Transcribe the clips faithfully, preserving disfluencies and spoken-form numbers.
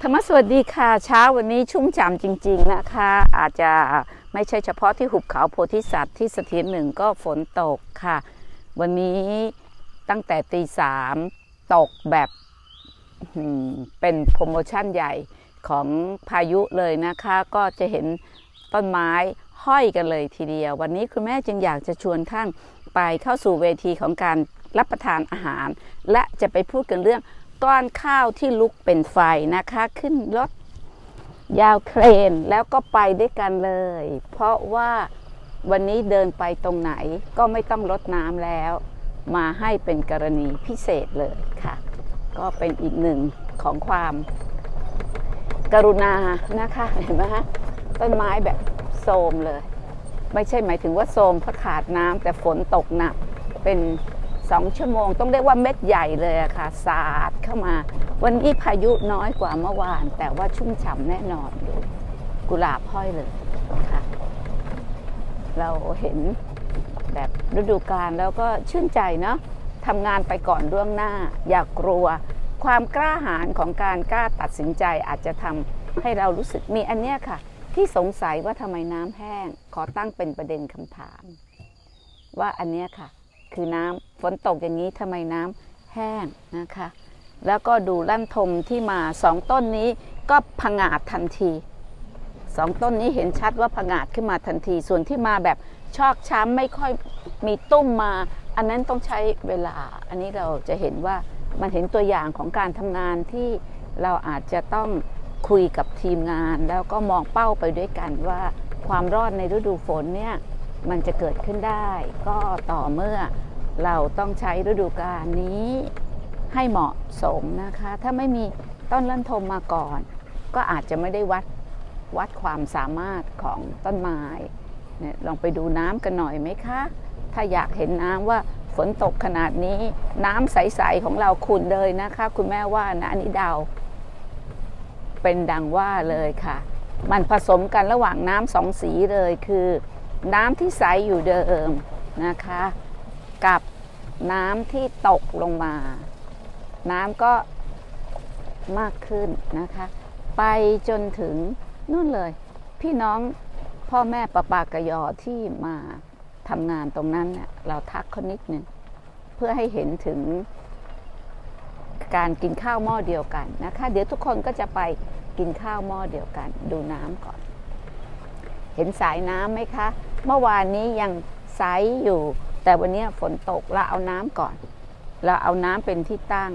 ธรรมสวัสดีค่ะเช้าวันนี้ชุ่มฉ่ำจริงๆนะคะอาจจะไม่ใช่เฉพาะที่หุบเขาโพธิสัตว์ที่เสถียรหนึ่งก็ฝนตกค่ะวันนี้ตั้งแต่ตีสามตกแบบเป็นโปรโมชั่นใหญ่ของพายุเลยนะคะก็จะเห็นต้นไม้ห้อยกันเลยทีเดียววันนี้คุณแม่จึงอยากจะชวนท่านไปเข้าสู่เวทีของการรับประทานอาหารและจะไปพูดกันเรื่องก้อนข้าวที่ลุกเป็นไฟนะคะขึ้นรถยาวเครนแล้วก็ไปด้วยกันเลยเพราะว่าวันนี้เดินไปตรงไหนก็ไม่ต้องรดน้ำแล้วมาให้เป็นกรณีพิเศษเลยค่ะก็เป็นอีกหนึ่งของความกรุณานะคะเห็นไหมฮะต้นไม้แบบโทรมเลยไม่ใช่หมายถึงว่าโทรมเพราะขาดน้ำแต่ฝนตกหนักเป็นสองชั่วโมงต้องเรียกว่าเม็ดใหญ่เลยอะค่ะสาดเข้ามาวันนี้พายุน้อยกว่าเมื่อวานแต่ว่าชุ่มฉ่ำแน่นอนดูกุหลาบห้อยเลยค่ะเราเห็นแบบฤดูกาลแล้วก็ชื่นใจเนาะทำงานไปก่อนล่วงหน้าอย่ากลัวความกล้าหาญของการกล้าตัดสินใจอาจจะทำให้เรารู้สึกมีอันเนี้ยค่ะที่สงสัยว่าทำไมน้ำแห้งขอตั้งเป็นประเด็นคำถามว่าอันเนี้ยค่ะคือน้ำฝนตกอย่างนี้ทำไมน้ำแห้งนะคะแล้วก็ดูลั่นทมที่มาสองต้นนี้ก็ผงาดทันทีสองต้นนี้เห็นชัดว่าผงาดขึ้นมาทันทีส่วนที่มาแบบชอกช้ำไม่ค่อยมีตุ้มมาอันนั้นต้องใช้เวลาอันนี้เราจะเห็นว่ามันเห็นตัวอย่างของการทำงานที่เราอาจจะต้องคุยกับทีมงานแล้วก็มองเป้าไปด้วยกันว่าความรอดในฤดูฝนเนี่ยมันจะเกิดขึ้นได้ก็ต่อเมื่อเราต้องใช้ฤดูกาลนี้ให้เหมาะสมนะคะถ้าไม่มีต้นลั่นทมมาก่อนก็อาจจะไม่ได้วัดวัดความสามารถของต้นไม้เนี่ยลองไปดูน้ำกันหน่อยไหมคะถ้าอยากเห็นน้ำว่าฝนตกขนาดนี้น้ำใสๆของเราขุ่นเลยนะคะคุณแม่ว่านะอันนี้เดาเป็นดังว่าเลยค่ะมันผสมกันระหว่างน้ำสองสีเลยคือน้ำที่ใสอยู่เดิมนะคะกับน้ำที่ตกลงมาน้ำก็มากขึ้นนะคะไปจนถึงนู่นเลยพี่น้องพ่อแม่ปะปากะยอที่มาทำงานตรงนั้นเนี่ยเราทักเขานิดนึงเพื่อให้เห็นถึงการกินข้าวหม้อเดียวกันนะคะเดี๋ยวทุกคนก็จะไปกินข้าวหม้อเดียวกันดูน้ำก่อนเห็นสายน้ำไหมคะเมื่อวานนี้ยังใสอยู่แต่วันนี้ฝนตกเราเอาน้ำก่อนเราเอาน้ำเป็นที่ตั้ง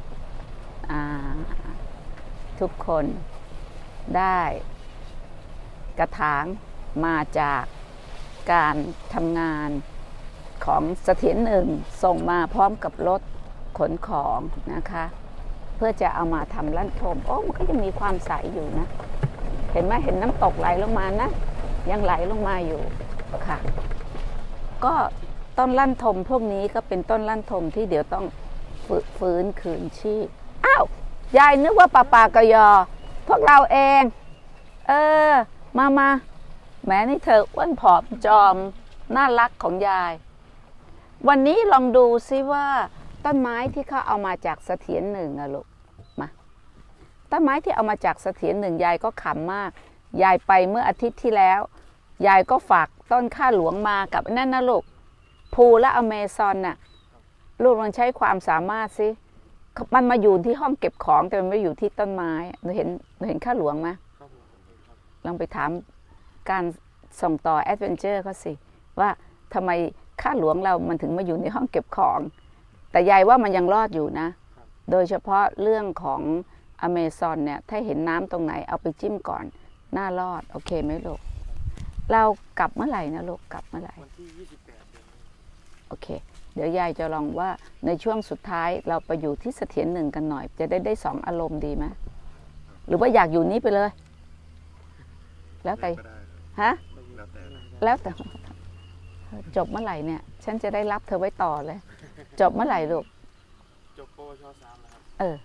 ทุกคนได้กระถางมาจากการทำงานของเสถียรหนึ่งส่งมาพร้อมกับรถขนของนะคะเพื่อจะเอามาทำลั่นทมโอ้มันก็ยังมีความใสอยู่นะเห็นไหมเห็นน้ำตกไหลลงมานะยังไหลลงมาอยู่ค่ะก็ต้นลั่นทมพวกนี้ก็เป็นต้นลั่นทมที่เดี๋ยวต้องฟื้นคืนชีพอ้าวยายนึกว่าปาปากะยอพวกเราเองเออมามาแม้นี่เธออ้วนผอมจอมน่ารักของยายวันนี้ลองดูซิว่าต้นไม้ที่เขาเอามาจากเสถียรหนึ่งอะลูกมาต้นไม้ที่เอามาจากเสถียรหนึ่งยายก็ขำมากยายไปเมื่ออาทิตย์ที่แล้วยายก็ฝากต้นข้าหลวงมากับนั่นนะลูกภูและอเมซอนน่ะลูกลองใช้ความสามารถสิมันมาอยู่ที่ห้องเก็บของแต่มันไม่อยู่ที่ต้นไม้หนูเห็นหนูเห็นข้าหลวงไหมลองไปถามการส่งต่อแอดเวนเจอร์เขาสิว่าทำไมข้าหลวงเรามันถึงมาอยู่ในห้องเก็บของแต่ยายว่ามันยังรอดอยู่นะโดยเฉพาะเรื่องของอเมซอนเนี่ยถ้าเห็นน้ำตรงไหนเอาไปจิ้มก่อนน่ารอดโอเคไหมลูกเรากลับเมื่อไหร่นะลูกกลับเมื่อไหร่วันที่ยี่สิบแปดโอเคเดี๋ยวยายจะลองว่าในช่วงสุดท้ายเราไปอยู่ที่เสถียรหนึ่งกันหน่อยจะได้ได้สองอารมณ์ดีไหมหรือว่าอยากอยู่นี้ไปเลยแล้วแต่ฮะแล้วแต่จบเมื่อไหร่เนี่ยฉันจะได้รับเธอไว้ต่อเลยจบเมื่อไหร่ลูกจบปวชสามแล้วครับเออ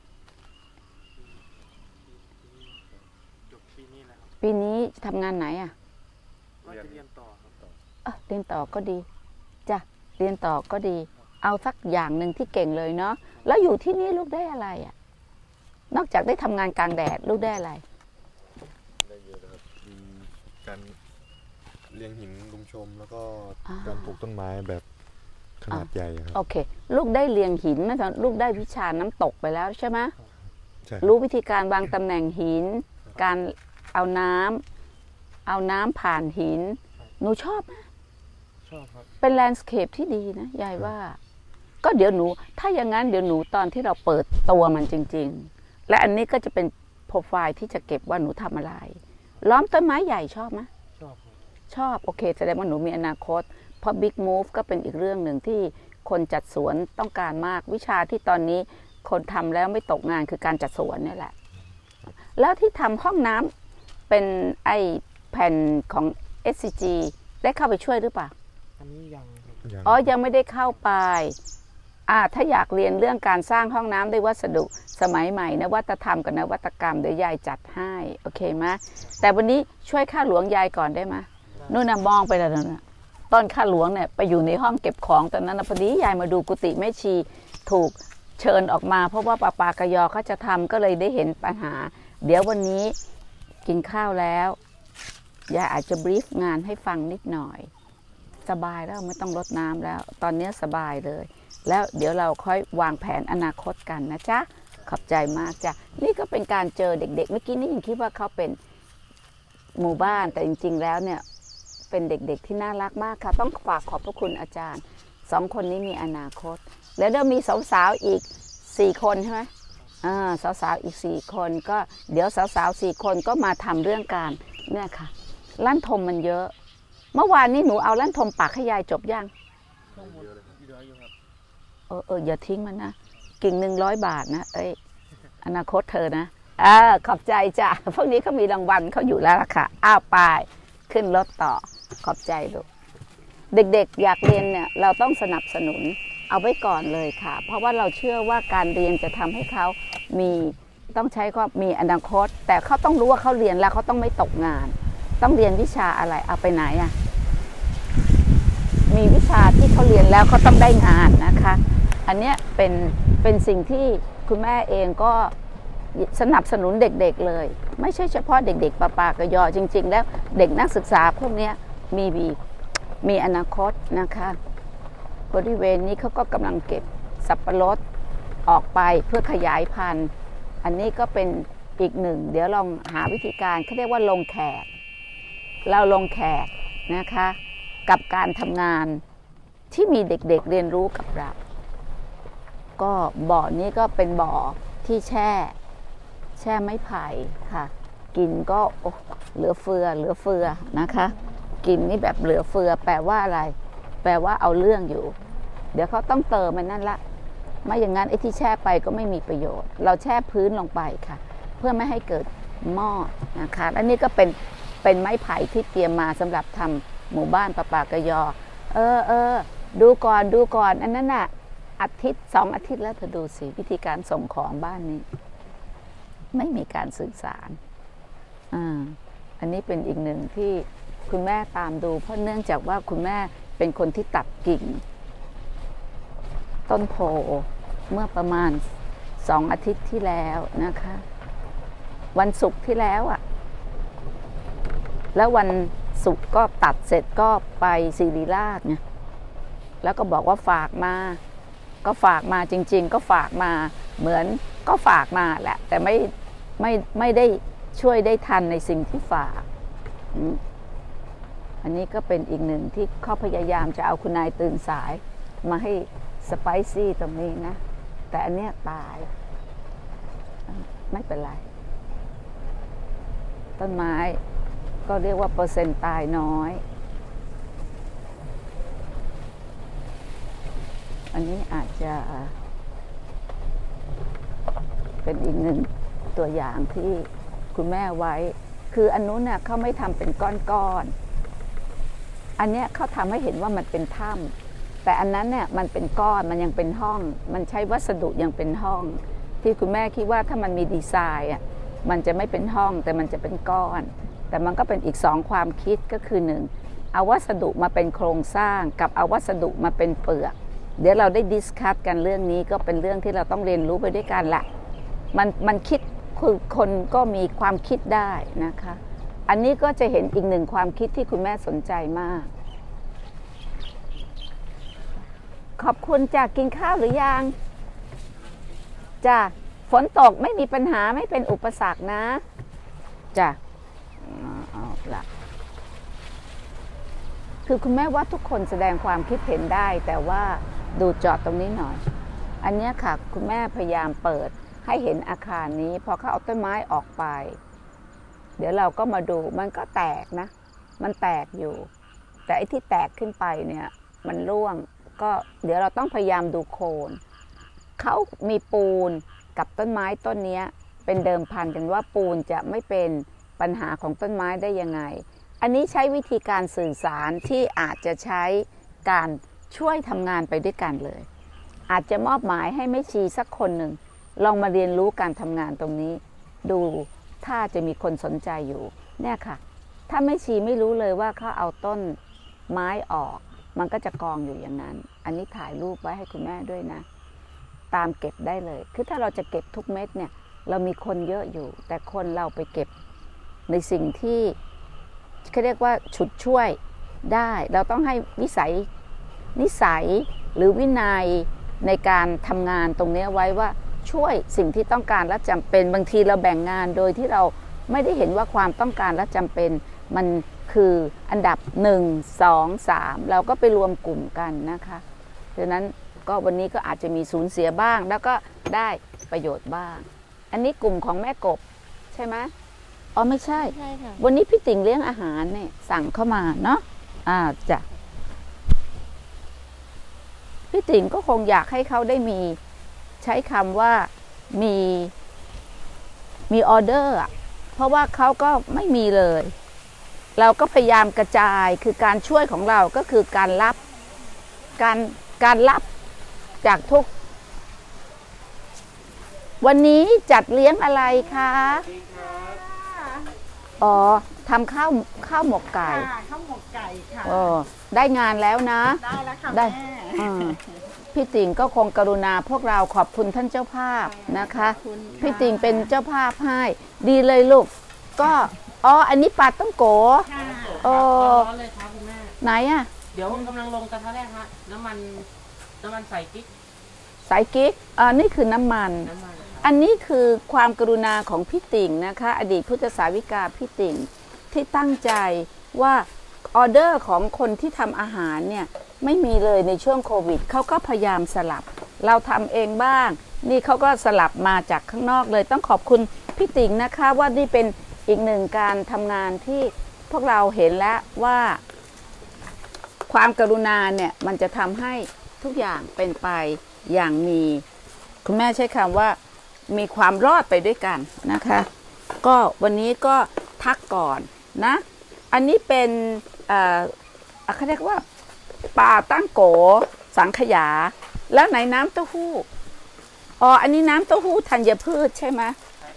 จบปีนี้แล้วปีนี้ทำงานไหนอ่ะก็จะเรียนต่อครับเออเรียนต่อก็ดีจ้ะเรียนต่อก็ดีเอาสักอย่างหนึ่งที่เก่งเลยเนาะแล้วอยู่ที่นี่ลูกได้อะไรอ่ะนอกจากได้ทำงานกลางแดดลูกได้อะไรได้เยอะนะครับการเลี้ยงหินลุมชมแล้วก็การปลูกต้นไม้แบบขนาดใหญ่ครับโอเคลูกได้เรียงหินนะลูกได้วิชาน้ำตกไปแล้วใช่ไหมใช่รู้วิธีการวางตำแหน่งหินการเอาน้ำเอาน้ำผ่านหินหนูชอบไหมชอบครับเป็นแลนด์สเคปที่ดีนะยายว่าก็เดี๋ยวหนูถ้าอย่างนั้นเดี๋ยวหนูตอนที่เราเปิดตัวมันจริงๆและอันนี้ก็จะเป็นโปรไฟล์ที่จะเก็บว่าหนูทำอะไรล้อมต้นไม้ใหญ่ชอบไหมชอบชอบโอเคแสดงว่าหนูมีอนาคตเพราะ Big Move ก็เป็นอีกเรื่องหนึ่งที่คนจัดสวนต้องการมากวิชาที่ตอนนี้คนทำแล้วไม่ตกงานคือการจัดสวนนี่แหละแล้วที่ทำห้องน้ำเป็นไอแผ่นของ เอส ซี จี ได้เข้าไปช่วยหรือเปล่าอันนี้ยังอ๋อยังไม่ได้เข้าไปอ่าถ้าอยากเรียนเรื่องการสร้างห้องน้ำด้วยวัสดุสมัยใหม่นวัตธรรมกับนวัตกรรมเดี๋ยวยายจัดให้โอเคไหมแต่วันนี้ช่วยข้าหลวงยายก่อนได้ไหมนู่นน่ะมองไปแล้วนะต้นข้าหลวงเนี่ยไปอยู่ในห้องเก็บของตอนนั้นพอดียายมาดูกุฏิแม่ชีถูกเชิญออกมาเพราะว่าปาปากยอเขาจะทำก็เลยได้เห็นปัญหาเดี๋ยววันนี้กินข้าวแล้วยายอาจจะบรีฟงานให้ฟังนิดหน่อยสบายแล้วไม่ต้องรดน้ำแล้วตอนนี้สบายเลยแล้วเดี๋ยวเราค่อยวางแผนอนาคตกันนะจ๊ะขอบใจมากจ้ะนี่ก็เป็นการเจอเด็กๆเมื่อกี้นี่ยังคิดว่าเขาเป็นหมู่บ้านแต่จริงๆแล้วเนี่ยเป็นเด็กๆที่น่ารักมากค่ะต้องฝากขอบพระคุณอาจารย์สองคนนี้มีอนาคตแล้วเดี๋ยวมีสาวๆอีกสี่คนใช่ไหมอ่าสาวๆอีกสี่คนก็เดี๋ยวสาวๆสี่คนก็มาทำเรื่องการเนี่ยค่ะลั่นทมมันเยอะเมื่อวานนี้หนูเอาลั่นทมปากให้ยายจบยังเออเอออย่าทิ้งมันนะกิ่งหนึ่งร้อยบาทนะเอ้ยอนาคตเธอนะอ่าขอบใจจ้ะพวกนี้เขามีรางวัลเขาอยู่แล้วล่ะค่ะอ้าวไปขึ้นรถต่อขอบใจลูกเด็กๆอยากเรียนเนี่ยเราต้องสนับสนุนเอาไว้ก่อนเลยค่ะเพราะว่าเราเชื่อว่าการเรียนจะทำให้เขามีต้องใช้ก็มีอนาคตแต่เขาต้องรู้ว่าเขาเรียนแล้วเขาต้องไม่ตกงานต้องเรียนวิชาอะไรเอาไปไหนอ่ะมีวิชาที่เขาเรียนแล้วเขาต้องได้งานนะคะอันนี้เป็นเป็นสิ่งที่คุณแม่เองก็สนับสนุนเด็กๆเลยไม่ใช่เฉพาะเด็กๆปาปากยอจริงๆแล้วเด็กนักศึกษาพวกนี้มีมีอนาคตนะคะบริเวณนี้เขาก็กำลังเก็บสับปะรดออกไปเพื่อขยายพันธุ์อันนี้ก็เป็นอีกหนึ่งเดี๋ยวลองหาวิธีการเขาเรียกว่าลงแขกเราลงแขกนะคะกับการทำงานที่มีเด็กๆ เ, เรียนรู้กับเราก็บ่อนี้ก็เป็นบ่อที่แช่แช่ไม้ไผ่ค่ะกินก็เหลือเฟือเหลือเฟือนะคะกินนี่แบบเหลือเฟือแปลว่าอะไรแปลว่าเอาเรื่องอยู่เดี๋ยวเขาต้องเติมมันนั่นละไม่อย่างนั้นไอ้ที่แช่ไปก็ไม่มีประโยชน์เราแช่พื้นลงไปค่ะเพื่อไม่ให้เกิดมอดนะคะและนี่ก็เป็นเป็นไม้ไผ่ที่เตรียมมาสำหรับทำหมู่บ้านปาปากยอเออเออดูก่อนดูก่อนอันนั้นน่ะอาทิตย์สองอาทิตย์แล้วเธอดูสิวิธีการส่งของบ้านนี้ไม่มีการสื่อสารอ่าอันนี้เป็นอีกหนึ่งที่คุณแม่ตามดูเพราะเนื่องจากว่าคุณแม่เป็นคนที่ตัดกิ่งต้นโพเมื่อประมาณสองอาทิตย์ที่แล้วนะคะวันศุกร์ที่แล้วอ่ะแล้ววันศุกร์ก็ตัดเสร็จก็ไปศิริราชเนี่ยแล้วก็บอกว่าฝากมาก็ฝากมาจริงๆก็ฝากมาเหมือนก็ฝากมาแหละแต่ไม่ไม่ไม่ได้ช่วยได้ทันในสิ่งที่ฝากอันนี้ก็เป็นอีกหนึ่งที่เขาพยายามจะเอาคุณนายตื่นสายมาให้สไปซี่ตรงนี้นะแต่อันเนี้ยตายไม่เป็นไรต้นไม้ก็เรียกว่าเปอร์เซ็นต์ตายน้อยอันนี้อาจจะเป็นอีกหนึ่งตัวอย่างที่คุณแม่ไว้คืออันนู้นน่ะเขาไม่ทำเป็นก้อนๆอันเนี้ยเขาทำให้เห็นว่ามันเป็นถ้ำแต่อันนั้นเนี่ยมันเป็นก้อนมันยังเป็นห้องมันใช้วัสดุยังเป็นห้องที่คุณแม่คิดว่าถ้ามันมีดีไซน์อ่ะมันจะไม่เป็นห้องแต่มันจะเป็นก้อนแต่มันก็เป็นอีกสองความคิดก็คือหนึ่งเอาวัสดุมาเป็นโครงสร้างกับเอาวัสดุมาเป็นเปลือกเดี๋ยวเราได้ดิสคัสกันเรื่องนี้ก็เป็นเรื่องที่เราต้องเรียนรู้ไปด้วยกันแหละมันมันคิดคือคนก็มีความคิดได้นะคะอันนี้ก็จะเห็นอีกหนึ่งความคิดที่คุณแม่สนใจมากขอบคุณจ้ะกินข้าวหรือยังจ้ะฝนตกไม่มีปัญหาไม่เป็นอุปสรรคนะจ้ะเอาละคือคุณแม่ว่าทุกคนแสดงความคิดเห็นได้แต่ว่าดูจอดตรงนี้หน่อยอันนี้ค่ะคุณแม่พยายามเปิดให้เห็นอาคารนี้พอเขาเอาต้นไม้ออกไปเดี๋ยวเราก็มาดูมันก็แตกนะมันแตกอยู่แต่ไอ้ที่แตกขึ้นไปเนี่ยมันร่วงก็เดี๋ยวเราต้องพยายามดูโคนเขามีปูนกับต้นไม้ต้นนี้เป็นเดิมพันกันว่าปูนจะไม่เป็นปัญหาของต้นไม้ได้ยังไงอันนี้ใช้วิธีการสื่อสารที่อาจจะใช้การช่วยทำงานไปด้วยกันเลยอาจจะมอบหมายให้แม่ชีสักคนหนึ่งลองมาเรียนรู้การทำงานตรงนี้ดูถ้าจะมีคนสนใจอยู่เนี่ยค่ะถ้าแม่ชีไม่รู้เลยว่าเขาเอาต้นไม้ออกมันก็จะกองอยู่อย่างนั้นอันนี้ถ่ายรูปไว้ให้คุณแม่ด้วยนะตามเก็บได้เลยคือถ้าเราจะเก็บทุกเม็ดเนี่ยเรามีคนเยอะอยู่แต่คนเราไปเก็บในสิ่งที่เขาเรียกว่าฉุดช่วยได้เราต้องให้วิสัยนิสัยหรือวินัยในการทำงานตรงนี้ไว้ว่าช่วยสิ่งที่ต้องการและจำเป็นบางทีเราแบ่งงานโดยที่เราไม่ได้เห็นว่าความต้องการและจำเป็นมันคืออันดับหนึ่ง สอง สามเราก็ไปรวมกลุ่มกันนะคะดังนั้นก็วันนี้ก็อาจจะมีสูญเสียบ้างแล้วก็ได้ประโยชน์บ้างอันนี้กลุ่มของแม่กบใช่ไหมอ๋อไม่ใช่ใช่ค่ะวันนี้พี่ติ๋งเลี้ยงอาหารเนี่ยสั่งเข้ามาเนาะอ่าจ้ะพี่ติ๋งก็คงอยากให้เขาได้มีใช้คำว่ามีมีออเดอร์อ่ะเพราะว่าเขาก็ไม่มีเลยเราก็พยายามกระจายคือการช่วยของเราก็คือการรับการการรับจากทุกวันนี้จัดเลี้ยงอะไรคะอ๋อทำข้าวข้าวหมกไก่ข้าวหมกไก่ค่ะอ๋อได้งานแล้วนะได้แล้วค่ะได้แม่พี่ติ๋งก็คงกรุณาพวกเราขอบคุณท่านเจ้าภาพนะคะพี่ติ๋งเป็นเจ้าภาพให้ดีเลยลูกก็อ๋ออันนี้ปลาต้องโกโอ้ร้อนเลยครับคุณแม่ไหนอ่ะเดี๋ยวกำลังลงกระทะแรกฮะน้ำมันน้ำมันใส่กิ๊กใส่กิ๊กอ่านี่คือน้ำมันอันนี้คือความกรุณาของพี่ติ๋งนะคะอดีตพุทธสาวิกาพี่ติ๋งที่ตั้งใจว่าออเดอร์ของคนที่ทำอาหารเนี่ยไม่มีเลยในช่วงโควิดเขาก็พยายามสลับเราทำเองบ้างนี่เขาก็สลับมาจากข้างนอกเลยต้องขอบคุณพี่ติ๋งนะคะว่านี่เป็นอีกหนึ่งการทำงานที่พวกเราเห็นแล้วว่าความกรุณาเนี่ยมันจะทำให้ทุกอย่างเป็นไปอย่างมีคุณแม่ใช้คำว่ามีความรอดไปด้วยกันนะคะก็วันนี้ก็ทักก่อนนะอันนี้เป็นเอ่อเขาเรียกว่าปลาตั้งโกสังขยาแล้วไหนน้ำเต้าหู้อ๋ออันนี้น้ำเต้าหู้ธัญพืชใช่ไหม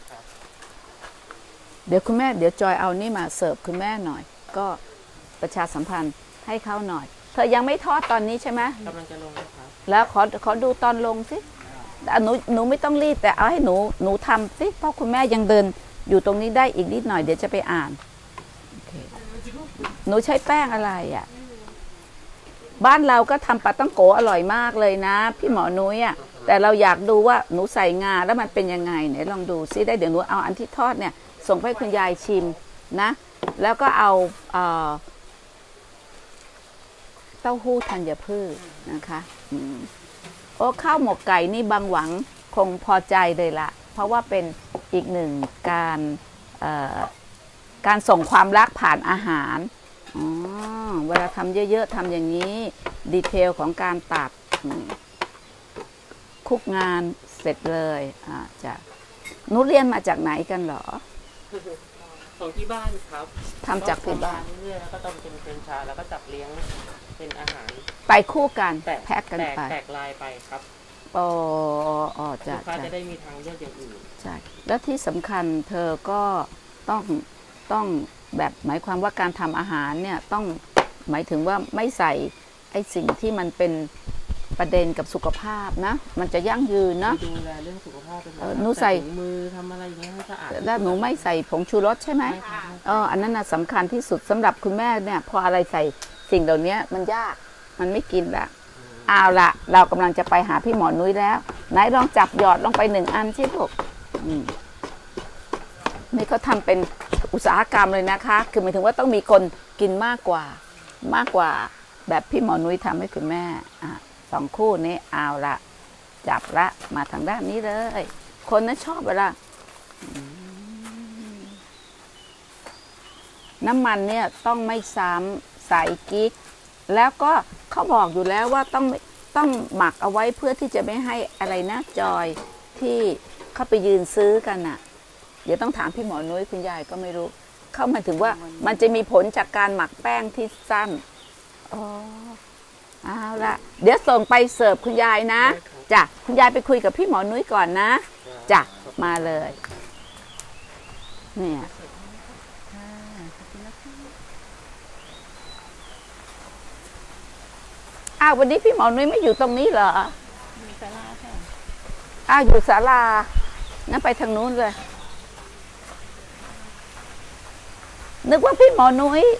เดี๋ยวคุณแม่เดี๋ยวจอยเอานี่มาเสิร์ฟคุณแม่หน่อยก็ประชาสัมพันธ์ให้เขาหน่อยเธอยังไม่ทอดตอนนี้ใช่ไหมกำลังจะลงครับแล้วขอขอดูตอนลงสิหนูหนูไม่ต้องรีบแต่เอาให้หนูหนูทำสิเพราะคุณแม่ยังเดินอยู่ตรงนี้ได้อีกนิดหน่อยเดี๋ยวจะไปอ่านหนูใช้แป้งอะไรอ่ะบ้านเราก็ทำปลาต้องโกอร่อยมากเลยนะพี่หมอนุ้ยอ่ะแต่เราอยากดูว่าหนูใส่งาแล้วมันเป็นยังไงไหนลองดูซิได้เดี๋ยวหนูเอาอันที่ทอดเนี่ยส่งให้คุณยายชิมนะแล้วก็เอาเอ่อเต้าหู้ธัญพืชนะคะโอ้ข้าวหมกไก่นี่บางหวังคงพอใจเลยละเพราะว่าเป็นอีกหนึ่งการเอ่อการส่งความรักผ่านอาหารอ๋อเวลาทำเยอะๆทำอย่างนี้ดีเทลของการตัดคุกงานเสร็จเลยอ่าจะหนูเรียนมาจากไหนกันเหรอของที่บ้านครับทำจากที่บ้านเรื่อยๆแล้วก็ต้องเป็นเป็นชาแล้วก็จับเลี้ยงเป็นอาหารไปคู่กันแพ็กกันไปแตกลายไปครับอ๋ออ๋อจ้ะลูกค้าจะได้มีทางเลือกอย่างอื่นใช่แล้วที่สำคัญเธอก็ต้องต้องแบบหมายความว่าการทำอาหารเนี่ยต้องหมายถึงว่าไม่ใส่ไอ้สิ่งที่มันเป็นปประเด็นกับสุขภาพนะมันจะยั่งยืนนะดูแลเรื่องสุขภาพเป็นเออหนูใส่ถุงมือทำอะไรอย่างเงี้ยให้สะอาดแล้วหนูไม่ใส่ผงชูรสใช่ไหมใช่ค่ะเอออันนั้นน่ะสำคัญที่สุดสำหรับคุณแม่เนี่ยพออะไรใส่สิ่งเหล่านี้มันยากมันไม่กินละเอาละเรากำลังจะไปหาพี่หมอนุ้ยแล้วไหนลองจับหยอดลงไปหนึ่งอันสิลูกอืมนี่เขาทำเป็นอุตสาหกรรมเลยนะคะคือหมายถึงว่าต้องมีคนกินมากกว่ามากกว่าแบบพี่หมอนุ้ยทำให้คุณแม่อ่ะสองคู่นี้เอาละจับละมาทางด้านนี้เลย คนนั้นชอบเวลาน้ำมันเนี่ยต้องไม่ซ้ำใส่กิ๊กแล้วก็เขาบอกอยู่แล้วว่าต้องต้องหมักเอาไว้เพื่อที่จะไม่ให้อะไรนะจอยที่เขาไปยืนซื้อกันน่ะเดี๋ยวต้องถามพี่หมอนุ้ยคุณยายก็ไม่รู้เข้ามาถึงว่ามันจะมีผลจากการหมักแป้งที่สั้นอ๋อเอาละเดี๋ยวส่งไปเสิร์ฟคุณยายนะจ้ะคุณยายไปคุยกับพี่หมอนุ้ยก่อนนะจ้ะมาเลยเนี่ยอ้าววันนี้พี่หมอนุ้ยไม่อยู่ตรงนี้เหรออยู่ศาลาค่ะอ้าวอยู่ศาลางั้นไปทางนู้นเลยนึกว่าพี่หมอนุ้ย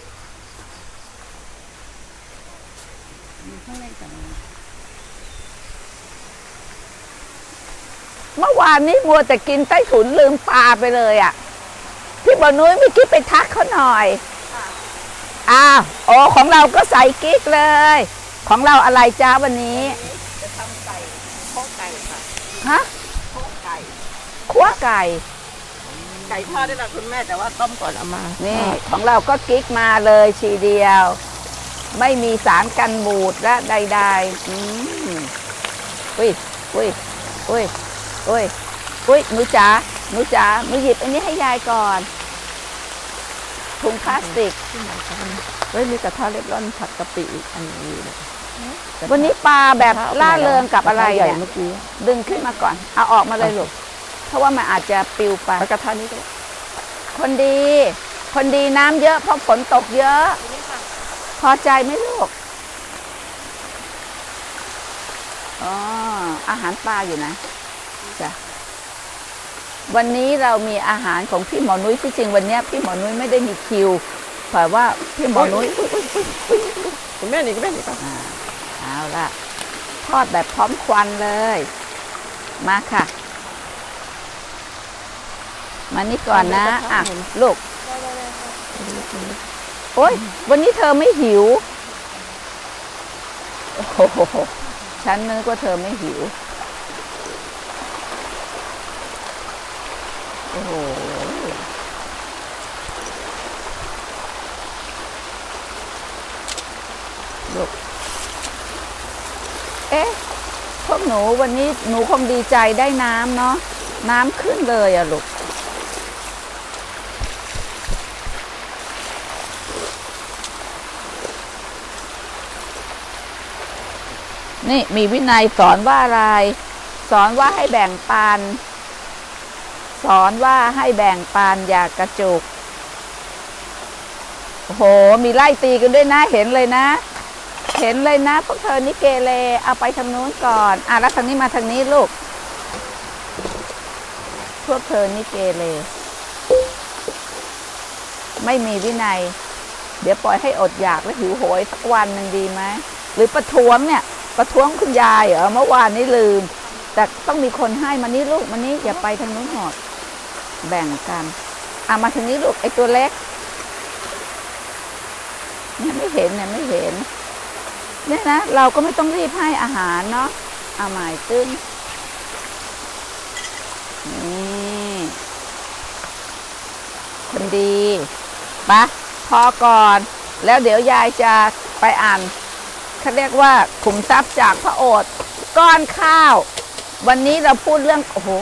เมื่อวานนี้มัวแต่กินไต้ถุนลืมปลาไปเลยอ่ะพี่หมอนุ้ยไม่คิดไปทักเขาหน่อยอ้าวโอ้ของเราก็ใส่กิ๊กเลยของเราอะไรจ้าวันนี้จะทำไก่โคไก่ค่ะฮะโคไก่คั่วไก่ไก่ทอดได้ละคุณแม่แต่ว่าต้มก่อนเอามานี่ของเราก็กิ๊กมาเลยทีเดียวไม่มีสารกันบูดและใดๆอืมอุ้ยอุ้ยอุ้ยอุ้ยอุ้ยหนูจ๋าหนูจ๋าหนูหยิบอันนี้ให้ยายก่อนถุงพลาสติกเฮ้ยมีกระทะเล็บร่อนผัดกะปิอีกอันนี้เลยวันนี้ปลาแบบล่าเริงกับอะไรเนี่ยเมื่อกี้ดึงขึ้นมาก่อนเอาออกมาเลยลูกเพราะว่ามันอาจจะปลิวไปกระทะนี้ด้วยคนดีคนดีน้ำเยอะเพราะฝนตกเยอะพอใจไหมลูกอ๋ออาหารปลาอยู่นะจ้ะวันนี้เรามีอาหารของพี่หมอนุ้ยที่จริงวันนี้พี่หมอนุ้ยไม่ได้มีคิวแต่ว่าพี่หมอนุ้ยคุณแม่นี่ก็แม่นี่ป่ะเอาละทอดแบบพร้อมควันเลยมาค่ะมานี่ก่อนนะอ่ะลูกโอ๊ยวันนี้เธอไม่หิวโอ้โหฉันนึกว่าเธอไม่หิวโอ้โหลูกเอ๊ะพวกหนูวันนี้หนูคงดีใจได้น้ำเนาะน้ำขึ้นเลยอะลูกนี่มีวินัยสอนว่าอะไรสอนว่าให้แบ่งปันสอนว่าให้แบ่งปันอย่ากระจุกโอ้โหมีไล่ตีกันด้วยนะเห็นเลยนะเห็นเลยนะพวกเธอนี่เกเรเอาไปทางนู้นก่อนอ่ะแล้วทางนี้มาทางนี้ลูกพวกเธอนี่เกเรไม่มีวินัยเดี๋ยวปล่อยให้อดอยากและหิวโหยสักวันหนึ่งดีไหมหรือประท้วงเนี่ยประท้วงคุณยายเหรอเมื่อวานนี้ลืมแต่ต้องมีคนให้มานี่ลูกมานี่อย่าไปทางนู้นหมดแบ่งกันอ่ะมาทางนี้ลูกไอ้ตัวเล็กเนี่ยไม่เห็นเนี่ยไม่เห็นเนี่ยนะเราก็ไม่ต้องรีบให้อาหารเนาะเอาใหม่ตึ้งนี่คนดีปะพอก่อนแล้วเดี๋ยวยายจะไปอ่านเขาเรียกว่าขุมทรัพย์จากพระโอษฐ์ก้อนข้าววันนี้เราพูดเรื่องโอ้โห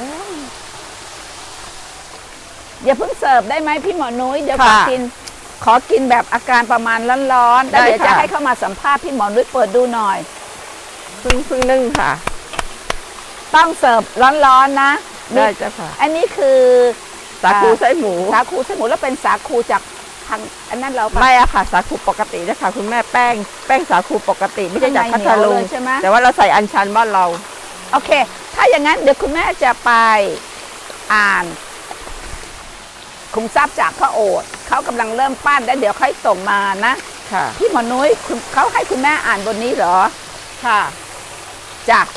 อย่าเพิ่งเสิร์ฟได้ไหมพี่หมอนุ้ยเดี๋ยวขอกินขอกินแบบอาการประมาณร้อนๆแล้วเดี๋ยวจะให้เข้ามาสัมภาษณ์พี่หมอนุ้ยเปิดดูหน่อยเพิ่งเพิ่งนึ่งค่ะต้องเสิร์ฟร้อนๆนะได้จ้ะค่ะอันนี้คือสาคูไส้หมูสาคูไส้หมูแล้วเป็นสาคูจากพทางอันนั้นเราไม่อะค่ะสาคูปกตินะคะคุณแม่แป้งแป้งสาคูปกติไม่ใช่จากพัทลุงใช่ไหมแต่ว่าเราใส่อัญชันบ้านเราโอเค ถ้าอย่างนั้นเดี๋ยวคุณแม่จะไปอ่านคุมทรัพย์จากพระโอษฐ์เขากำลังเริ่มปั้นแล้วเดี๋ยวค่อยส่งมานะค่ะพี่หมอนุ้ยคุณเขาให้คุณแม่อ่านบนนี้เหรอค่ะจ้ะ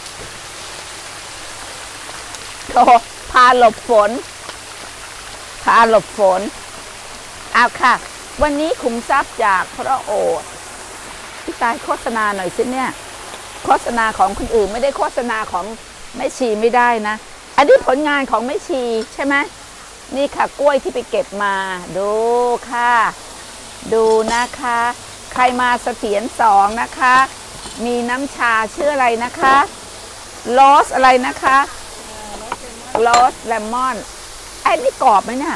โธ่พาหลบฝน พาหลบฝนเอาค่ะ วันนี้ขุมทรัพย์จากพระโอษฐ์พี่ตายโฆษณาหน่อยสิเนี่ย โฆษณาของคนอื่นไม่ได้โฆษณาของแม่ชีไม่ได้นะ อันนี้ผลงานของแม่ชีใช่ไหมนี่ค่ะกล้วยที่ไปเก็บมา ดูค่ะ ดูนะคะ ใครมาเสถียรสองนะคะ มีน้ำชาชื่ออะไรนะคะโรสอะไรนะคะโรสเลมอนไอ้นี่กรอบไหมเนี่ย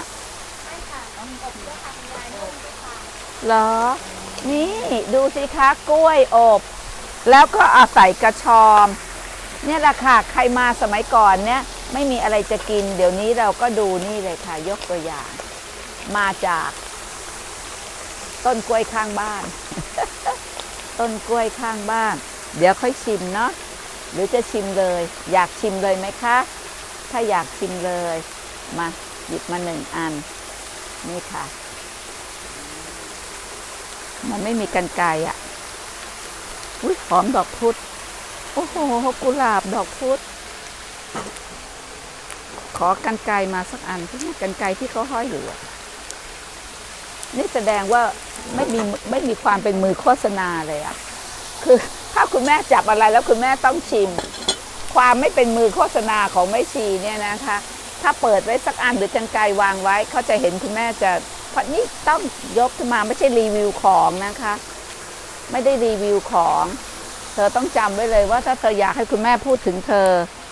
เหรอ นี่ดูสิคะกล้วยอบ แล้วก็เอาใส่กระชอม เนี่ยแหละค่ะ ใครมาสมัยก่อนเนี่ยไม่มีอะไรจะกิน เดี๋ยวนี้เราก็ดูนี่เลยค่ะ ยกตัวอย่าง มาจากต้นกล้วยข้างบ้าน ต้นกล้วยข้างบ้าน เดี๋ยวค่อยชิมเนาะหรือจะชิมเลย อยากชิมเลยไหมคะ ถ้าอยากชิมเลย มาหยิบมาหนึ่งอัน นี่ค่ะ มันไม่มีกรรไกรอ่ะอุ้ยหอมดอกพุธโอ้โหกุหลาบดอกพุธขอกรรไกรมาสักอันที่นี่กรรไกรที่เขาห้อยอยู่นี่แสดงว่าไม่มีไม่มีความเป็นมือโฆษณาเลยอ่ะคือถ้าคุณแม่จับอะไรแล้วคุณแม่ต้องชิม ความไม่เป็นมือโฆษณาของแม่ชีเนี่ยนะคะ ถ้าเปิดไว้สักอันหรือกรรไกรวางไว้เขาจะเห็นคุณแม่จะเพราะนี่ต้องยกขึ้นมาไม่ใช่รีวิวของนะคะ ไม่ได้รีวิวของ เธอต้องจำไว้เลยว่าถ้าเธออยากให้คุณแม่พูดถึงเธอ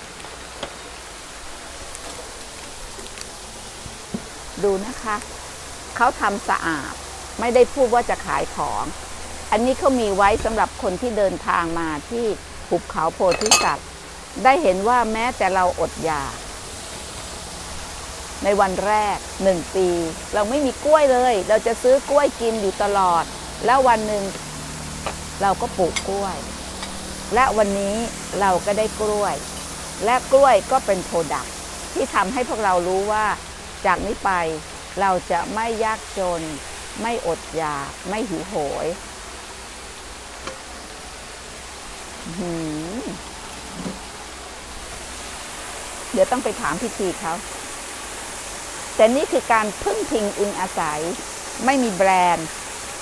ดูนะคะเขาทำสะอาดไม่ได้พูดว่าจะขายของ อันนี้เขามีไว้สำหรับคนที่เดินทางมาที่หุบเขาโพธิสัตว์ได้เห็นว่าแม้แต่เราอดอยากในวันแรกหนึ่งปีเราไม่มีกล้วยเลยเราจะซื้อกล้วยกินอยู่ตลอดแล้ววันหนึ่งเราก็ปลูกกล้วยและวันนี้เราก็ได้กล้วยและกล้วยก็เป็นโปรดักต์ที่ทำให้พวกเรารู้ว่าจากนี้ไปเราจะไม่ยากจนไม่อดอยากไม่หิวโหยเดี๋ยวต้องไปถามพิธีเขาแต่นี่คือการพึ่งพิงอิงอาศัยไม่มีแบรนด์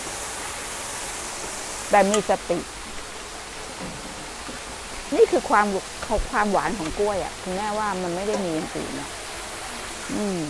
แต่มีสตินี่คือความความหวานของกล้วยอ่ะคุณแม่ว่ามันไม่ได้มีอย่างอื่นนะอืม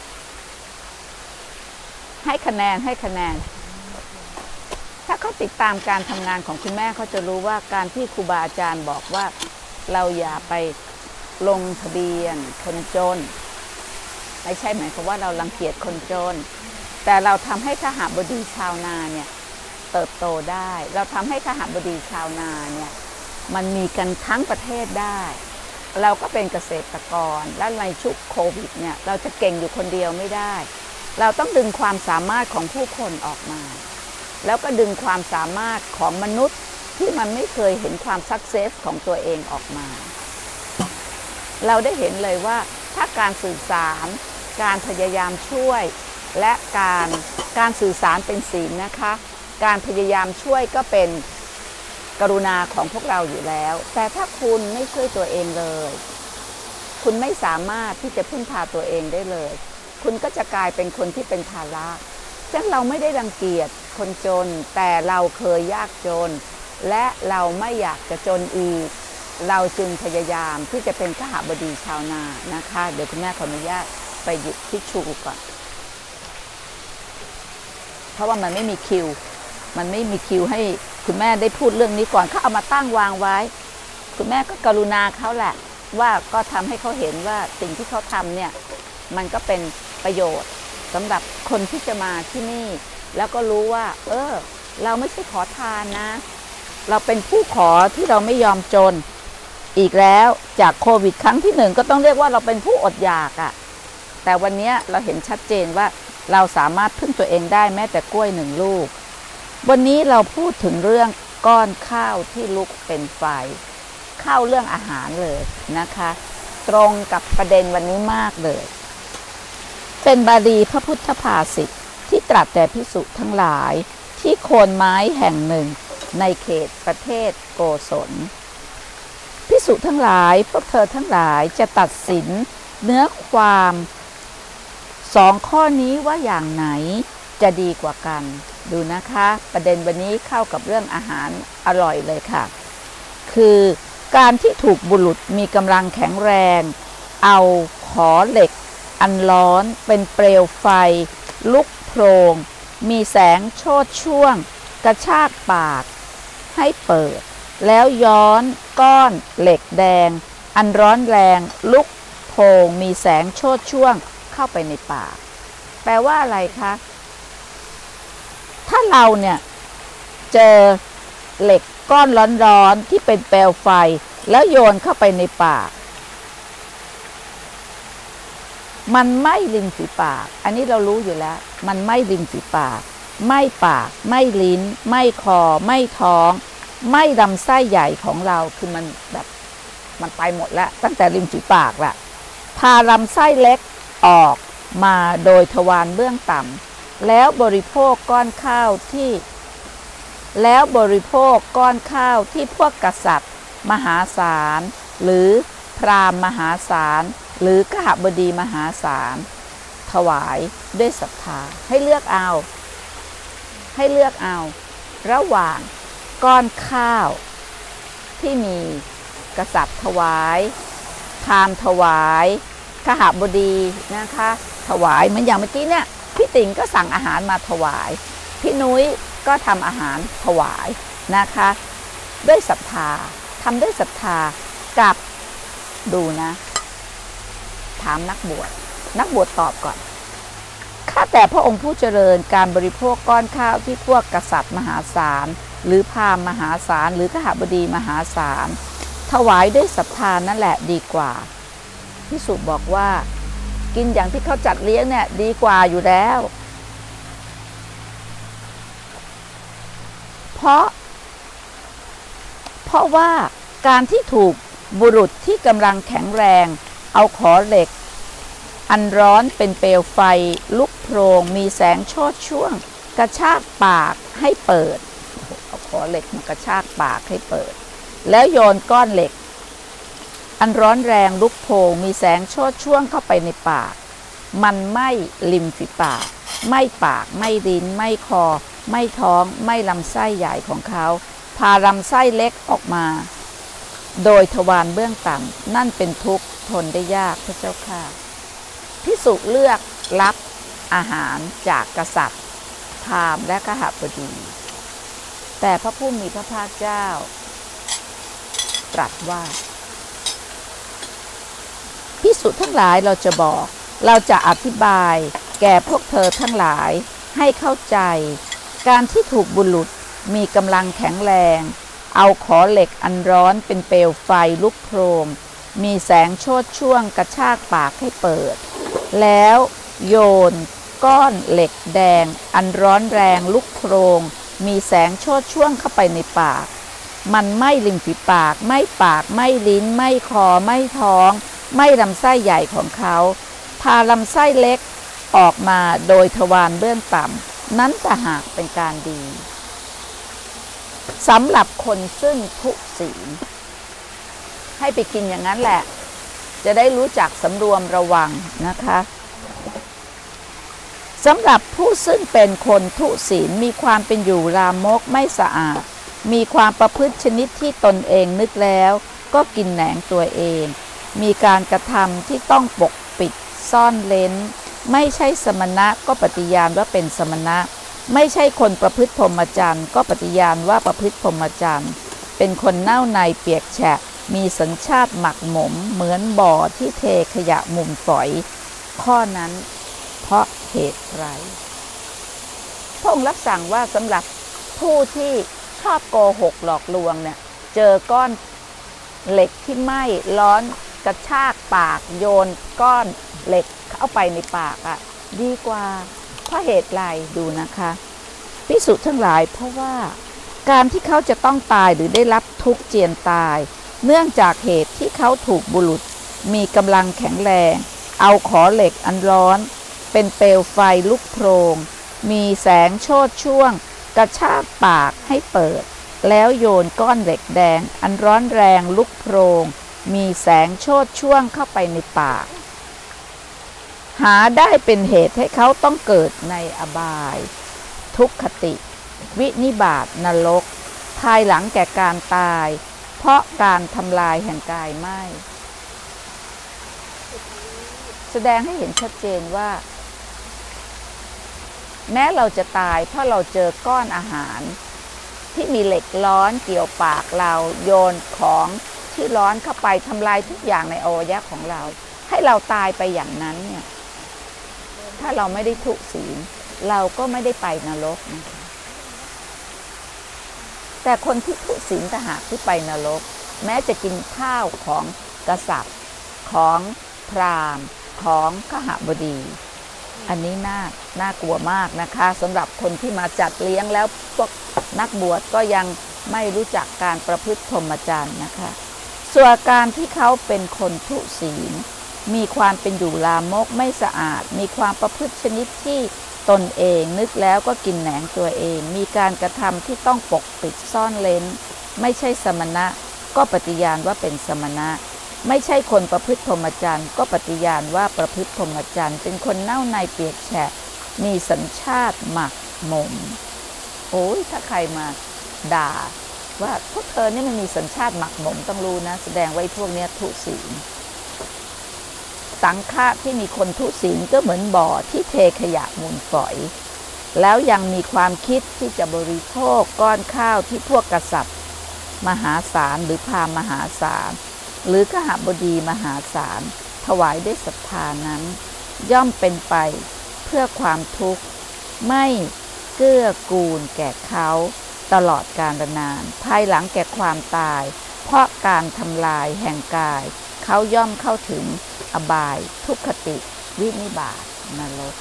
ให้คะแนนให้คะแนนถ้าเขาติดตามการทำงานของคุณแม่เขาจะรู้ว่าการที่ครูบาอาจารย์บอกว่าเราอย่าไปลงทะเบียนคนจนไม่ใช่หมายความว่าเรารังเกียจคนจนแต่เราทำให้ขหบดีชาวนาเนี่ยเติบโตได้เราทำให้ขหบดีชาวนาเนี่ยมันมีกันทั้งประเทศได้เราก็เป็นเกษตรกรและในชุกโควิดเนี่ยเราจะเก่งอยู่คนเดียวไม่ได้เราต้องดึงความสามารถของผู้คนออกมาแล้วก็ดึงความสามารถของมนุษย์ที่มันไม่เคยเห็นความสักเซสของตัวเองออกมาเราได้เห็นเลยว่าถ้าการสื่อสารการพยายามช่วยและการการสื่อสารเป็นศีลนะคะการพยายามช่วยก็เป็นกรุณาของพวกเราอยู่แล้วแต่ถ้าคุณไม่ช่วยตัวเองเลยคุณไม่สามารถที่จะพึ่งพาตัวเองได้เลยคุณก็จะกลายเป็นคนที่เป็นภาระฉะนั้นเราไม่ได้รังเกียจคนจนแต่เราเคยยากจนและเราไม่อยากจะจนอีกเราจึงพยายามที่จะเป็นขหบดีชาวนานะคะเดี๋ยวคุณแม่ขออนุญาตไปหยิบทิชชู่ก่อนเพราะว่ามันไม่มีคิวมันไม่มีคิวให้คุณแม่ได้พูดเรื่องนี้ก่อนเขาเอามาตั้งวางไว้คุณแม่ก็กรุณาเขาแหละว่าก็ทำให้เขาเห็นว่าสิ่งที่เขาทำเนี่ยมันก็เป็นประโยชน์สำหรับคนที่จะมาที่นี่แล้วก็รู้ว่าเออเราไม่ใช่ขอทานนะเราเป็นผู้ขอที่เราไม่ยอมจนอีกแล้วจากโควิดครั้งที่หนึ่งก็ต้องเรียกว่าเราเป็นผู้อดอยากอ่ะแต่วันนี้เราเห็นชัดเจนว่าเราสามารถพึ่งตัวเองได้แม้แต่กล้วยหนึ่งลูกวันนี้เราพูดถึงเรื่องก้อนข้าวที่ลุกเป็นไฟเข้าเรื่องอาหารเลยนะคะตรงกับประเด็นวันนี้มากเลยเป็นบาลีพระพุทธภาษิตที่ตรัสแด่ภิกษุทั้งหลายที่โคนไม้แห่งหนึ่งในเขตประเทศโกศลภิกษุทั้งหลายพวกเธอทั้งหลายจะตัดสินเนื้อความสองข้อนี้ว่าอย่างไหนจะดีกว่ากันดูนะคะประเด็นวันนี้เข้ากับเรื่องอาหารอร่อยเลยค่ะคือการที่ถูกบุรุษมีกำลังแข็งแรงเอาขอเหล็กอันร้อนเป็นเปลวไฟลุกโพรงมีแสงโชติช่วงกระชากปากให้เปิดแล้วย้อนก้อนเหล็กแดงอันร้อนแรงลุกโพรงมีแสงโชติช่วงเข้าไปในปากแปลว่าอะไรคะถ้าเราเนี่ยเจอเหล็กก้อนร้อนๆที่เป็นเปลวไฟแล้วโยนเข้าไปในปากมันไม่ริมฝีปากอันนี้เรารู้อยู่แล้วมันไม่ริมฝีปากไม่ปากไม่ลิ้นไม่คอไม่ท้องไม่ลำไส้ใหญ่ของเราคือมันแบบมันไปหมดแล้วตั้งแต่ริมฝีปากละพาลำไส้เล็กออกมาโดยทวารเบื้องต่ำแล้วบริโภคก้อนข้าวที่แล้วบริโภคก้อนข้าวที่พวกกษัตริย์มหาศาลหรือพราหมณ์มหาศาลหรือกหบดีมหาศาลถวายด้วยศรัทธาให้เลือกเอาให้เลือกเอาระหว่างก้อนข้าวที่มีกษัตริย์ถวายพราหมณ์ถวายกหบดีนะคะถวายเหมือนอย่างเมื่อกี้เนี่ยพี่ติ๋งก็สั่งอาหารมาถวายพี่นุ้ยก็ทำอาหารถวายนะคะด้วยศรัทธาทำด้วยศรัทธากับดูนะถามนักบวชนักบวชตอบก่อนข้าแต่พระองค์ผู้เจริญการบริโภคก้อนข้าวที่พวกกษัตริย์มหาศาลหรือพราหมณ์มหาศาลหรือกหบดีมหาศาลถวายด้วยศรัทธานั่นแหละดีกว่าภิกษุบอกว่ากินอย่างที่เขาจัดเลี้ยงเนี่ยดีกว่าอยู่แล้วเพราะเพราะว่าการที่ถูกบุรุษที่กำลังแข็งแรงเอาขอเหล็กอันร้อนเป็นเปลวไฟลุกโพรงมีแสงโชติช่วงกระชากปากให้เปิดเอาขอเหล็กมากระชากปากให้เปิดแล้วโยนก้อนเหล็กอันร้อนแรงลุกโพรงมีแสงโชติช่วงเข้าไปในปากมันไม่ริมฝีปากไม่ปากไม่ลิ้นไม่คอไม่ท้องไม่ลำไส้ใหญ่ของเขาพาลำไส้เล็กออกมาโดยทวารเบื้องต่ำนั่นเป็นทุกข์ทนได้ยากพระเจ้าค่ะภิกษุเลือกรับอาหารจากกษัตริย์พราหมณ์และกหบดีแต่พระผู้มีพระภาคเจ้าตรัสว่าภิกษุทั้งหลายเราจะบอกเราจะอธิบายแก่พวกเธอทั้งหลายให้เข้าใจการที่ถูกบุรุษมีกำลังแข็งแรงเอาขอเหล็กอันร้อนเป็นเปลวไฟลุกโพรงมีแสงโชติช่วงกระชากปากให้เปิดแล้วโยนก้อนเหล็กแดงอันร้อนแรงลุกโพรงมีแสงโชติช่วงเข้าไปในปากมันไม่ริมฝีปากไม่ปากไม่ลิ้นไม่คอไม่ท้องไม่ลำไส้ใหญ่ของเขาพาลำไส้เล็กออกมาโดยทวารเบื้องต่ำนั้นต่างหากเป็นการดีสำหรับคนซึ่งทุศีลให้ไปกินอย่างนั้นแหละจะได้รู้จักสำรวมระวังนะคะสำหรับผู้ซึ่งเป็นคนทุศีลมีความเป็นอยู่ลามกไม่สะอาดมีความประพฤติชนิดที่ตนเองนึกแล้วก็กินแหนงตัวเองมีการกระทำที่ต้องปกปิดซ่อนเล้นไม่ใช่สมณะก็ปฏิญาณว่าเป็นสมณะไม่ใช่คนประพฤติพรหมจรรย์ก็ปฏิญาณว่าประพฤติพรหมจรรย์เป็นคนเน่าในเปียกแฉะมีสัญชาติหมักหมมเหมือนบ่อที่เทขยะมุมฝอยข้อนั้นเพราะเหตุไรพระองค์รับสั่งว่าสำหรับผู้ที่ชอบโกหกหลอกลวงเนี่ยเจอก้อนเหล็กที่ไหม้ร้อนกระชากปากโยนก้อนเหล็กเข้าไปในปากอ่ะดีกว่าเพราะเหตุไรดูนะคะภิกษุทั้งหลายเพราะว่าการที่เขาจะต้องตายหรือได้รับทุกข์เจียนตายเนื่องจากเหตุที่เขาถูกบุรุษมีกำลังแข็งแรงเอาขอเหล็กอันร้อนเป็นเปลวไฟลุกโพลงมีแสงโชติช่วงกระชากปากให้เปิดแล้วโยนก้อนเหล็กแดงอันร้อนแรงลุกโพลงมีแสงโชติช่วงเข้าไปในปากหาได้เป็นเหตุให้เขาต้องเกิดในอบายทุกขติวินิบาตนรกภายหลังแก่การตายเพราะการทำลายแห่งกายไหม้แสดงให้เห็นชัดเจนว่าแม้เราจะตายเพราะเราเจอก้อนอาหารที่มีเหล็กร้อนเกี่ยวปากเราโยนของที่ร้อนเข้าไปทำลายทุกอย่างในอวัยวะของเราให้เราตายไปอย่างนั้นเนี่ยถ้าเราไม่ได้ทุศีลเราก็ไม่ได้ไปนรกนะคะแต่คนที่ทุศีลต่างหากที่ไปนรกแม้จะกินข้าวของกษัตริย์ของพราหมณ์ของขหบดีอันนี้น่าน่ากลัวมากนะคะสำหรับคนที่มาจัดเลี้ยงแล้วพวกนักบวชก็ยังไม่รู้จักการประพฤติพรหมจรรย์นะคะส่วนการที่เขาเป็นคนทุศีลมีความเป็นอยู่ลามกไม่สะอาดมีความประพฤติชนิดที่ตนเองนึกแล้วก็กินแหนงตัวเองมีการกระทำที่ต้องปกปิดซ่อนเร้นไม่ใช่สมณะก็ปฏิญาณว่าเป็นสมณะไม่ใช่คนประพฤติพรหมจรรย์ก็ปฏิญาณว่าประพฤติพรหมจรรย์เป็นคนเน่าในเปียกแฉะมีสัญชาติหมักหมมโอ้ยถ้าใครมาด่าว่าพวกเธอนี่มันมีสัญชาติหมักหมมต้องรู้นะแสดงไว้พวกนี้ทุศีลสังฆะที่มีคนทุศีลก็เหมือนบ่อที่เทขยะมูลฝอยแล้วยังมีความคิดที่จะบริโภคก้อนข้าวที่พวกกษัตริย์มหาศาลหรือพราหมณ์มหาศาลหรือขหบดีมหาศาลถวายด้วยศรัทธานั้นย่อมเป็นไปเพื่อความทุกข์ไม่เกื้อกูลแก่เขาตลอดกาลนานภายหลังแก่ความตายเพราะการทำลายแห่งกายเขาย่อมเข้าถึงอบายทุกขติวินิบาตนรก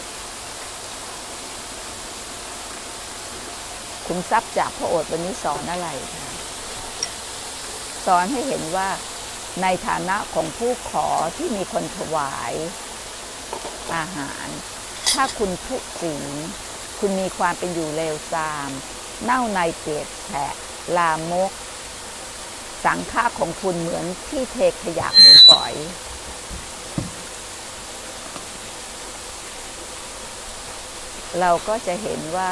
ขุมทรัพย์จากพระโอษฐ์วันนี้สอนอะไรคะสอนให้เห็นว่าในฐานะของผู้ขอที่มีคนถวายอาหารถ้าคุณทุศีลคุณมีความเป็นอยู่เลวทรามเน่าในเปียกแฉะลามกสังฆะของคุณเหมือนที่เทขยะมูลฝอยเราก็จะเห็นว่า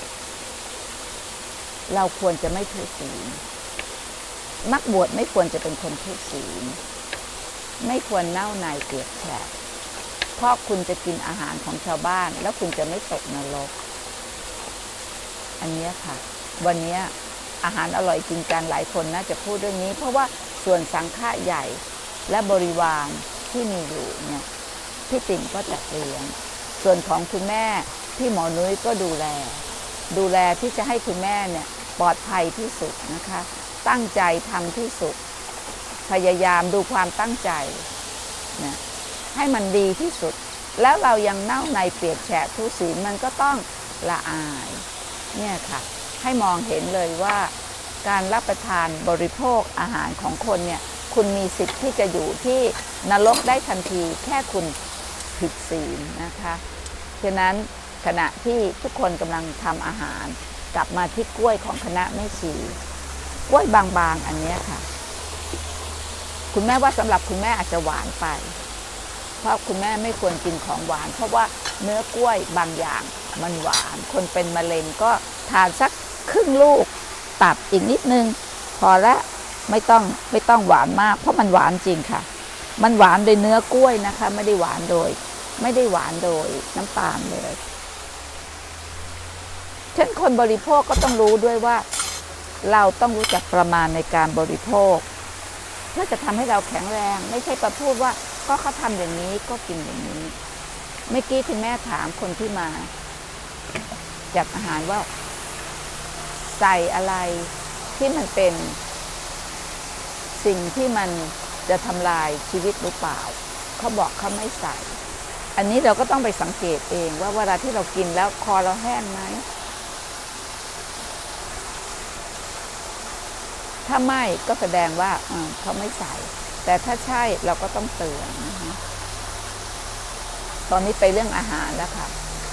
เราควรจะไม่ทุศีลนักบวชไม่ควรจะเป็นคนทุศีลไม่ควรเน่าในเปียกแฉะเพราะคุณจะกินอาหารของชาวบ้านแล้วคุณจะไม่ตกนรกอันนี้ค่ะวันนี้อาหารอร่อยจริงจังหลายคนน่าจะพูดเรื่องนี้เพราะว่าส่วนสังฆะใหญ่และบริวารที่มีอยู่เนี่ยพี่ติ๋มก็จัดเลี้ยงส่วนของคุณแม่พี่หมอนุ้ยก็ดูแลดูแลที่จะให้คุณแม่เนี่ยปลอดภัยที่สุดนะคะตั้งใจทำที่สุดพยายามดูความตั้งใจนะให้มันดีที่สุดแล้วเรายังเน่าในเปียกแฉะทุศีลมันก็ต้องละอายเนี่ยค่ะให้มองเห็นเลยว่าการรับประทานบริโภคอาหารของคนเนี่ยคุณมีสิทธิ์ที่จะอยู่ที่นรกได้ทันทีแค่คุณผิดศีลนะคะฉะนั้นขณะที่ทุกคนกำลังทำอาหารกลับมาที่กล้วยของคณะแม่ชีกล้วยบางๆอันนี้ค่ะคุณแม่ว่าสำหรับคุณแม่อาจจะหวานไปเพราะคุณแม่ไม่ควรกินของหวานเพราะว่าเนื้อกล้วยบางอย่างมันหวานคนเป็นมะเร็งก็ทานสักครึ่งลูกตัดอีกนิดนึงพอละไม่ต้องไม่ต้องหวานมากเพราะมันหวานจริงค่ะมันหวานโดยเนื้อกล้วยนะคะไม่ได้หวานโดยไม่ได้หวานโดยน้ำตาลเลยฉะนั้นคนบริโภคก็ต้องรู้ด้วยว่าเราต้องรู้จักประมาณในการบริโภคเพื่อจะทำให้เราแข็งแรงไม่ใช่ประพูดว่าก็เขาทำอย่างนี้ก็กินอย่างนี้เมื่อกี้คุณแม่ถามคนที่มาจัดอาหารว่าใส่อะไรที่มันเป็นสิ่งที่มันจะทำลายชีวิตหรือเปล่าเขาบอกเขาไม่ใส่อันนี้เราก็ต้องไปสังเกตเองว่าเวลาที่เรากินแล้วคอเราแห้งไหมถ้าไม่ก็แสดงว่าเขาไม่ใส่แต่ถ้าใช่เราก็ต้องเตือนนะคะตอนนี้ไปเรื่องอาหารแล้วค่ะ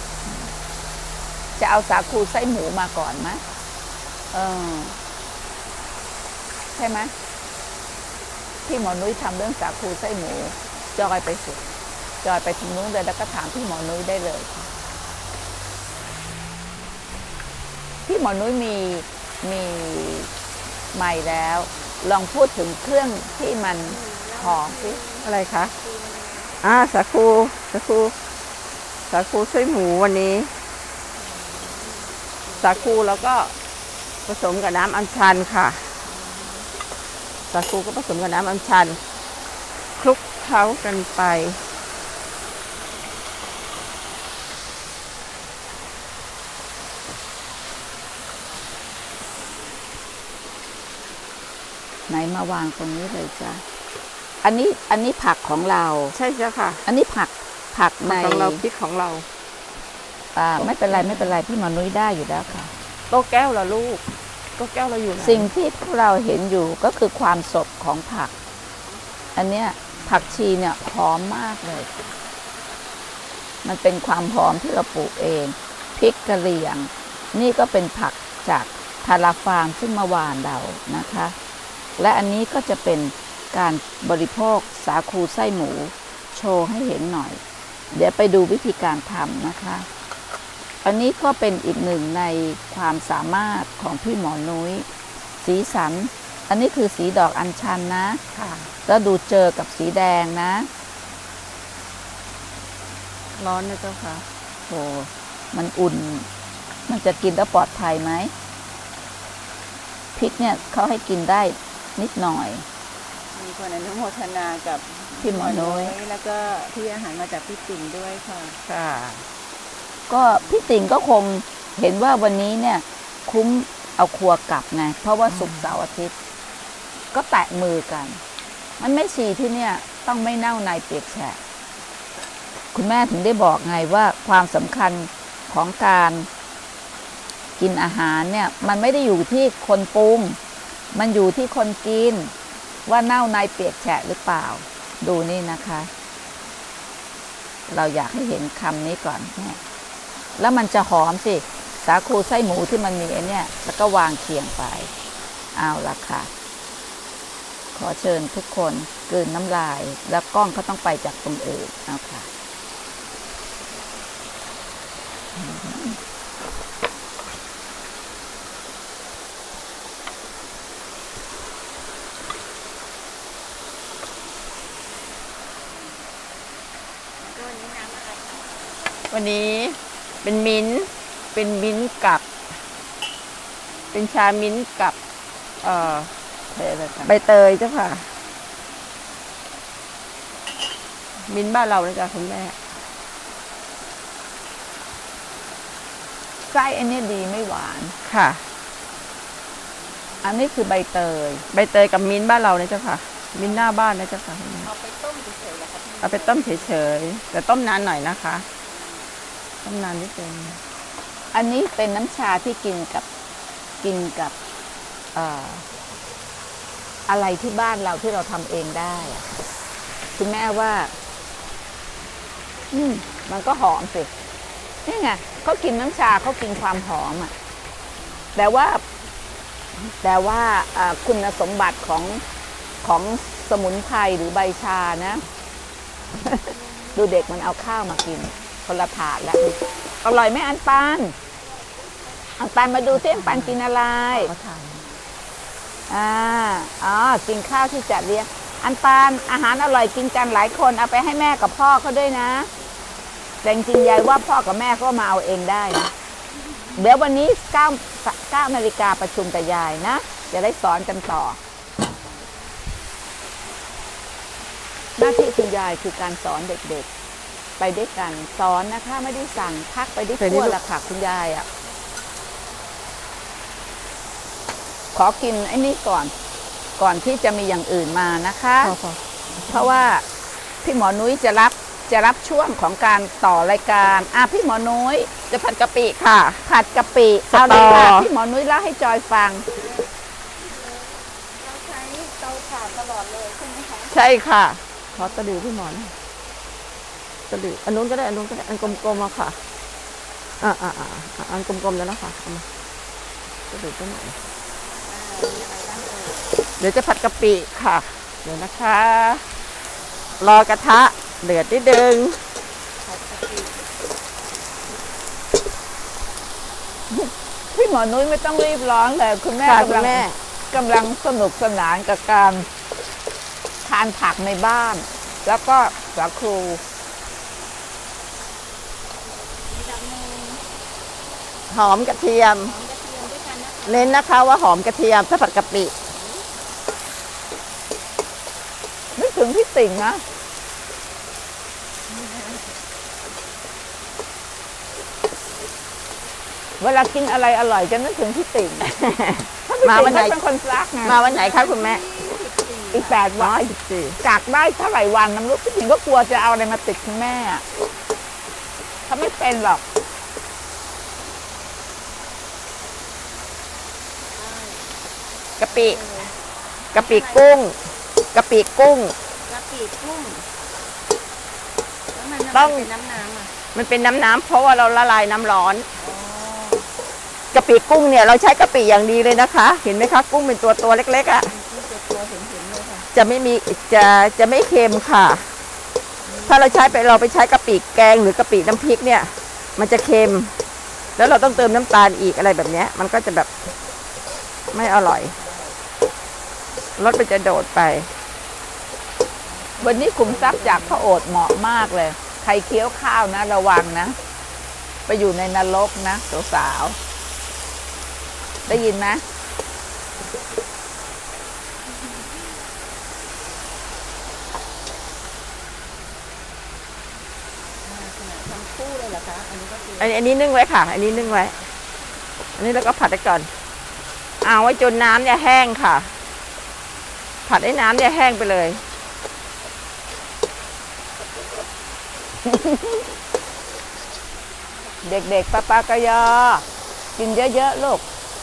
จะเอาสาคูไส้หมูมาก่อนไหมเออใช่ไหมที่หมอนุ้ยทำเรื่องสาคูไส้หมูจอยไปสิจอยไปถึงนู้นเลยแล้วก็ถามพี่หมอนุ้ยได้เลยค่ะพี่หมอนุ้ยมีมีใหม่แล้วลองพูดถึงเครื่องที่มันหอมสิอะไรคะอ่าสาคูสาคูสาคูไส้หมูวันนี้สาคูแล้วก็ผสมกับน้ำอัญชันค่ะสาคูก็ผสมกับน้ำอัญชันคลุกเคล้ากันไปไหนมาวางตรงนี้เลยจ้ะอันนี้อันนี้ผักของเราใช่จ้ะค่ะอันนี้ผักผักในของเราพริกของเราอ่าไม่เป็นไรไม่เป็นไรพี่หมอนุ้ยได้อยู่แล้วค่ะโต๊ะแก้วละลูกโต๊ะแก้วเราอยู่สิ่งที่พวกเราเห็นอยู่ก็คือความสดของผักอันเนี้ยผักชีเนี่ยหอมมากเลยมันเป็นความหอมที่เราปลูกเองพริกกะเหรี่ยงนี่ก็เป็นผักจากทาราฟาร์มซึ่งมาหว่านเรานะคะและอันนี้ก็จะเป็นการบริโภคสาคูไส้หมูโชว์ให้เห็นหน่อยเดี๋ยวไปดูวิธีการทำนะคะอันนี้ก็เป็นอีกหนึ่งในความสามารถของพี่หมอนุ้ยสีสันอันนี้คือสีดอกอัญชันนะค่ะแล้วดูเจอกับสีแดงนะร้อนนะเจ้าค่ะโอ้มันอุ่นมันจะกินแล้วปลอดภัยไหมพริกเนี่ยเขาให้กินได้นิดหน่อยมีคนอนุโมทนากับพี่หมอนุ้ยแล้วก็ที่อาหารมาจากพี่ติ่งด้วยค่ะค่ะก็พี่ติ่งก็คงเห็นว่าวันนี้เนี่ยคุ้มเอาครัวกลับไงเพราะว่าศุกร์เสาร์อาทิตย์ก็แตะมือกันมันไม่ชีที่เนี่ยต้องไม่เน่าในเปียกแฉะคุณแม่ถึงได้บอกไงว่าความสำคัญของการกินอาหารเนี่ยมันไม่ได้อยู่ที่คนปรุงมันอยู่ที่คนกินว่าเน่าในเปียกแฉะหรือเปล่าดูนี่นะคะเราอยากให้เห็นคำนี้ก่อนเนี่ยแล้วมันจะหอมสิสาคูไส้หมูที่มันมีไอ้เนี่ยแล้วก็วางเคียงไปเอาละค่ะขอเชิญทุกคนกลืนน้ำลายแล้วกล้องก็ต้องไปจากตรงอื่นเอาค่ะวันนี้เป็นมิ้นเป็นมิ้นกับเป็นชามิ้นกับเอ่อใบเตยเจ้าค่ะมิ้นบ้านเราเลยจ้ะคุณแม่ไส้อันนี้ดีไม่หวานค่ะอันนี้คือใบเตยใบเตยกับมิ้นบ้านเราเนี่ยเจ้าค่ะมิ้นหน้าบ้านนะเจ้าค่ะเอาไปต้มเฉยๆเหรอคะเอาไปต้มเฉยๆแต่ต้มนานหน่อยนะคะต้มนานนิดนึงอันนี้เป็นน้ำชาที่กินกับกินกับเอ่ออะไรที่บ้านเราที่เราทำเองได้คุณแม่ว่าอืมมันก็หอมสินี่ไงเขากินน้ำชาเขากินความหอมอ่ะแต่ว่าแต่ว่าคุณสมบัติของของสมุนไพรหรือใบชานะดูเด็กมันเอาข้าวมากินคนละถาดแล้วอร่อยไหมอันปันอันปันมาดูเส้นปันกินอะไรอ่าอ๋อกินข้าวที่จัดเลี้ยงอันปันอาหารอร่อยกินกันหลายคนเอาไปให้แม่กับพ่อเขาด้วยนะแต่จริงๆยายว่าพ่อกับแม่ก็มาเอาเองได้นะเดี๋ยววันนี้เก้าเก้านาฬิกาประชุมกับยายนะจะได้สอนกันต่อหน้าที่คุณยายคือการสอนเด็กๆไปด้วยกันสอนนะคะไม่ได้สั่งพักไปได้ทั่วละค่ะคุณยายอ่ะขอกินไอ้นี่ก่อนก่อนที่จะมีอย่างอื่นมานะคะเพราะว่าพี่หมอนุ้ยจะรับจะรับช่วงของการต่อรายการอ่ะพี่หมอนุ้ยจะผัดกะปิค่ะผัดกะปิสตอเอาเลยค่ะพี่หมอนุ้ยเล่าให้จอยฟังเราใช้เตาถ่านตลอดเลยใช่ไหมคะใช่ค่ะขอตะหลิวพี่หมอนตะหลิวอันนู้นก็ได้อันนู้นก็ได้อันกลมๆมาค่ะอ่าอ่าอ่าอันกลมๆแล้วนะคะเอามาตะหลิวก็หน่อยเดี๋ยวจะผัดกะปิค่ะเดี๋ยวนะคะ รอกระทะเดือดนิดนึงพี่หมอนุ้ยไม่ต้องรีบร้อนเลยคุณแม่ค่ะกำคุลัณงแม่กำลังสนุกสนานกับการทานผักในบ้าน แล้วก็สาคูหอมกระเทียม เน้นนะคะว่าหอมกระเทียมถ้าผัดกะปินึกถึงพี่ติ่งนะเวลากินอะไรอร่อยจะนึกถึงพี่ติ่งมาวันไหนเขาเป็นคนรักไงมาวันไหนคะคุณแม่อีกแปดร้วัอยนสิบสี่จากได้เท่าไหร่วันน้ำลูกพี่ติ่งก็กลัวจะเอาอะไรมาติดคุณแม่อะเขาไม่เป็นหรอกกะปิกะปิกุ้งกะปิกุ้งกะปิกุ้งแล้วมันต้องเป็นน้ำน้ำอ่ะมันเป็นน้ำน้ำเพราะว่าเราละลายน้ำร้อนกะปิกุ้งเนี่ยเราใช้กะปิอย่างดีเลยนะคะ เห็นไหมคะกุ้งเป็นตัวตัวเล็กๆอ่ะจะไม่มีจะจะไม่เค็มค่ะ ถ้าเราใช้ไปเราไปใช้กะปิแกงหรือกะปิน้ำพริกเนี่ย มันจะเค็ม แล้วเราต้องเติมน้ำตาลอีกอะไรแบบเนี้ย มันก็จะแบบไม่อร่อยรสมันจะโดดไปวันนี้ขุมทรัพย์จากพระโอษฐ์เหมาะมากเลย ใครเคี้ยวข้าวนะระวังนะ ไปอยู่ในนรกนะสาวๆได้ยินไหมทั้งคู่เลยเหรอคะอันนี้ก็คืออันนี้อันนี้นึ่งไว้ค่ะ อันนี้นึ่งไว้ อันนี้เราก็ผัดไปก่อนเอาไว้จนน้ำเนี่ยแห้งค่ะ ผัดให้น้ำเนี่ยแห้งไปเลยเด็กๆปะปากะยอ กินเยอะๆลูก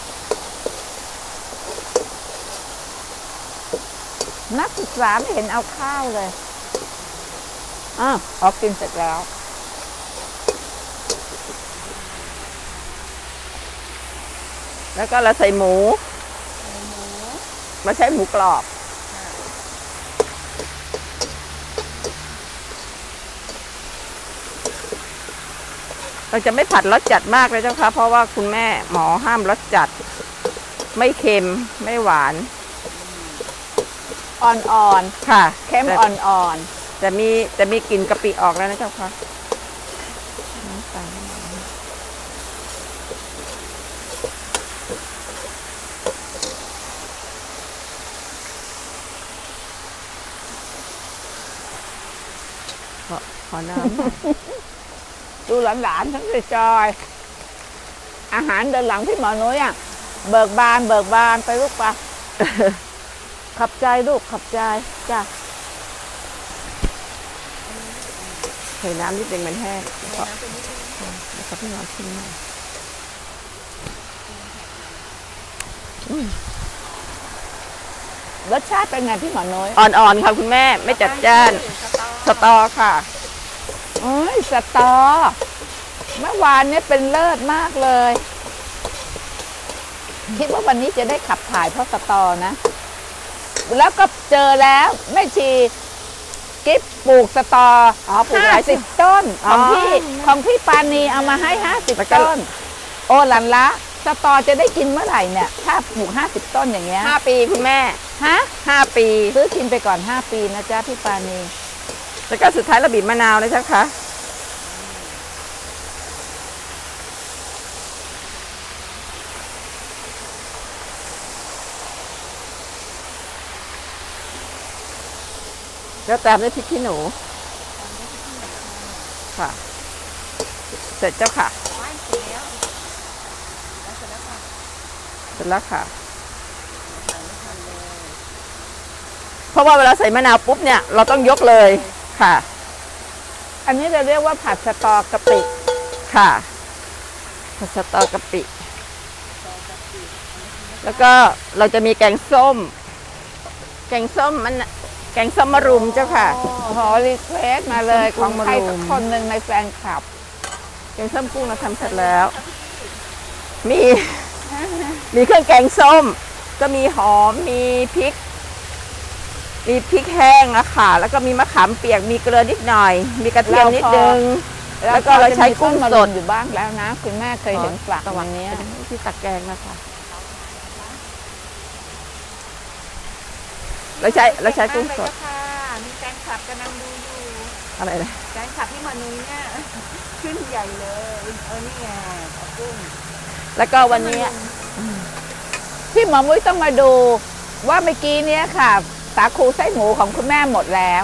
นักศึกษาไม่เห็นเอาข้าวเลยอ้าวออกกินเสร็จแล้วแล้วก็เราใส่หมูเราใช้หมูกรอบ เราจะไม่ผัดรสจัดมากเลยเจ้าค่ะเพราะว่าคุณแม่หมอห้ามรสจัด ไม่เค็มไม่หวานอ่อนค่ะๆเข้มแต่อ่อนจะมีจะมีกลิ่นกะปิออกแล้วนะเจ้าค่ะขอขอน้ำๆดูหลานๆทั้งเลยจอย อาหารเดินหลังพี่หมอนุ้ยอ่ะเบิกบานเบิกบานไปลูกปะ ขับใจลูกขับใจจ้ะใส่น้ำนิดนึงมันแห้งแล้วก็แล้วก็พี่น้องชิมหน่อยรสชาติเป็นไงพี่หมอนุ้ยอ่อนๆค่ะคุณแม่ไม่จัดจ้านสตอค่ะเอ้ยสตอเมื่อวานเนี่ยเป็นเลิศมากเลย คิดว่าวันนี้จะได้ขับถ่ายเพราะสตอนะ แล้วก็เจอแล้วแม่ชีกิฟปลูกสตออ๋อปลูกห้าหลายสิบต้นของอ๋อพี่ของพี่ปานีเอามาให้ห้าสิบแล้วก็ต้น โอหลันละสตอจะได้กินเมื่อไหร่เนี่ย ถ้าปลูกห้าสิบต้นอย่างเงี้ยห้าปีคุณแม่ฮะห้าปีซื้อกินไปก่อนห้าปีนะจ๊ะพี่ปานีแล้วก็สุดท้ายเราบีบมะนาวเลยเจ้าค่ะแล้วตามด้วยพริกขี้หนูค่ะ เสร็จเจ้าค่ะ เสร็จแล้วค่ะ เพราะว่าเวลาใส่มะนาวปุ๊บเนี่ยเราต้องยกเลยค่ะอันนี้เราเรียกว่าผัดสตอกะปิค่ะผัดสตอกะปิ แล้วก็เราจะมีแกงส้ม แกงส้มมันแกงส้มมะรุมเจ้าค่ะขอรีเควสมาเลยของใครสักคนหนึ่งในแฟนคลับแกงส้มกุ้งเราทำเสร็จแล้ว มี มีเครื่องแกงส้ม ก็มีหอมมีพริก มีพริกแห้งอะค่ะ แล้วก็มีมะขามเปียกมีเกลือนิดหน่อย มีกระเทียมนิดนึง แล้วก็เราใช้กุ้งสดอยู่บ้างแล้วนะคุณแม่เคยเห็นฝักวันนี้ที่ตักแกงนะคะเราใช้เราใช้กุ้งสดมีแฟนคลับกำลังดูอยู่อะไรนะแฟนคลับที่มานุ้ยเนี่ยขึ้นใหญ่เลยเออนี่ไงขอบกุ้งแล้วก็วันนี้พี่หมอมุ้ยต้องมาดูว่าเมื่อกี้เนี้ยค่ะสาคูไส้หมูของคุณแม่หมดแล้ว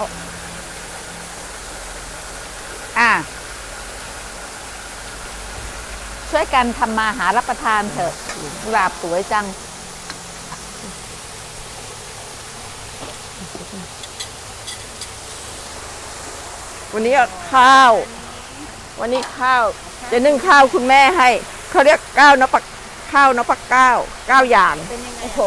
อ่ะช่วยกันทำมาหารับประทานเถอะกุหลาบสวยจังวันนี้ข้าว วันนี้ข้าว จะนึ่งข้าวคุณแม่ให้เขาเรียกก้าวนปักข้าวนปักเก้าเก้าอย่างโอ้โห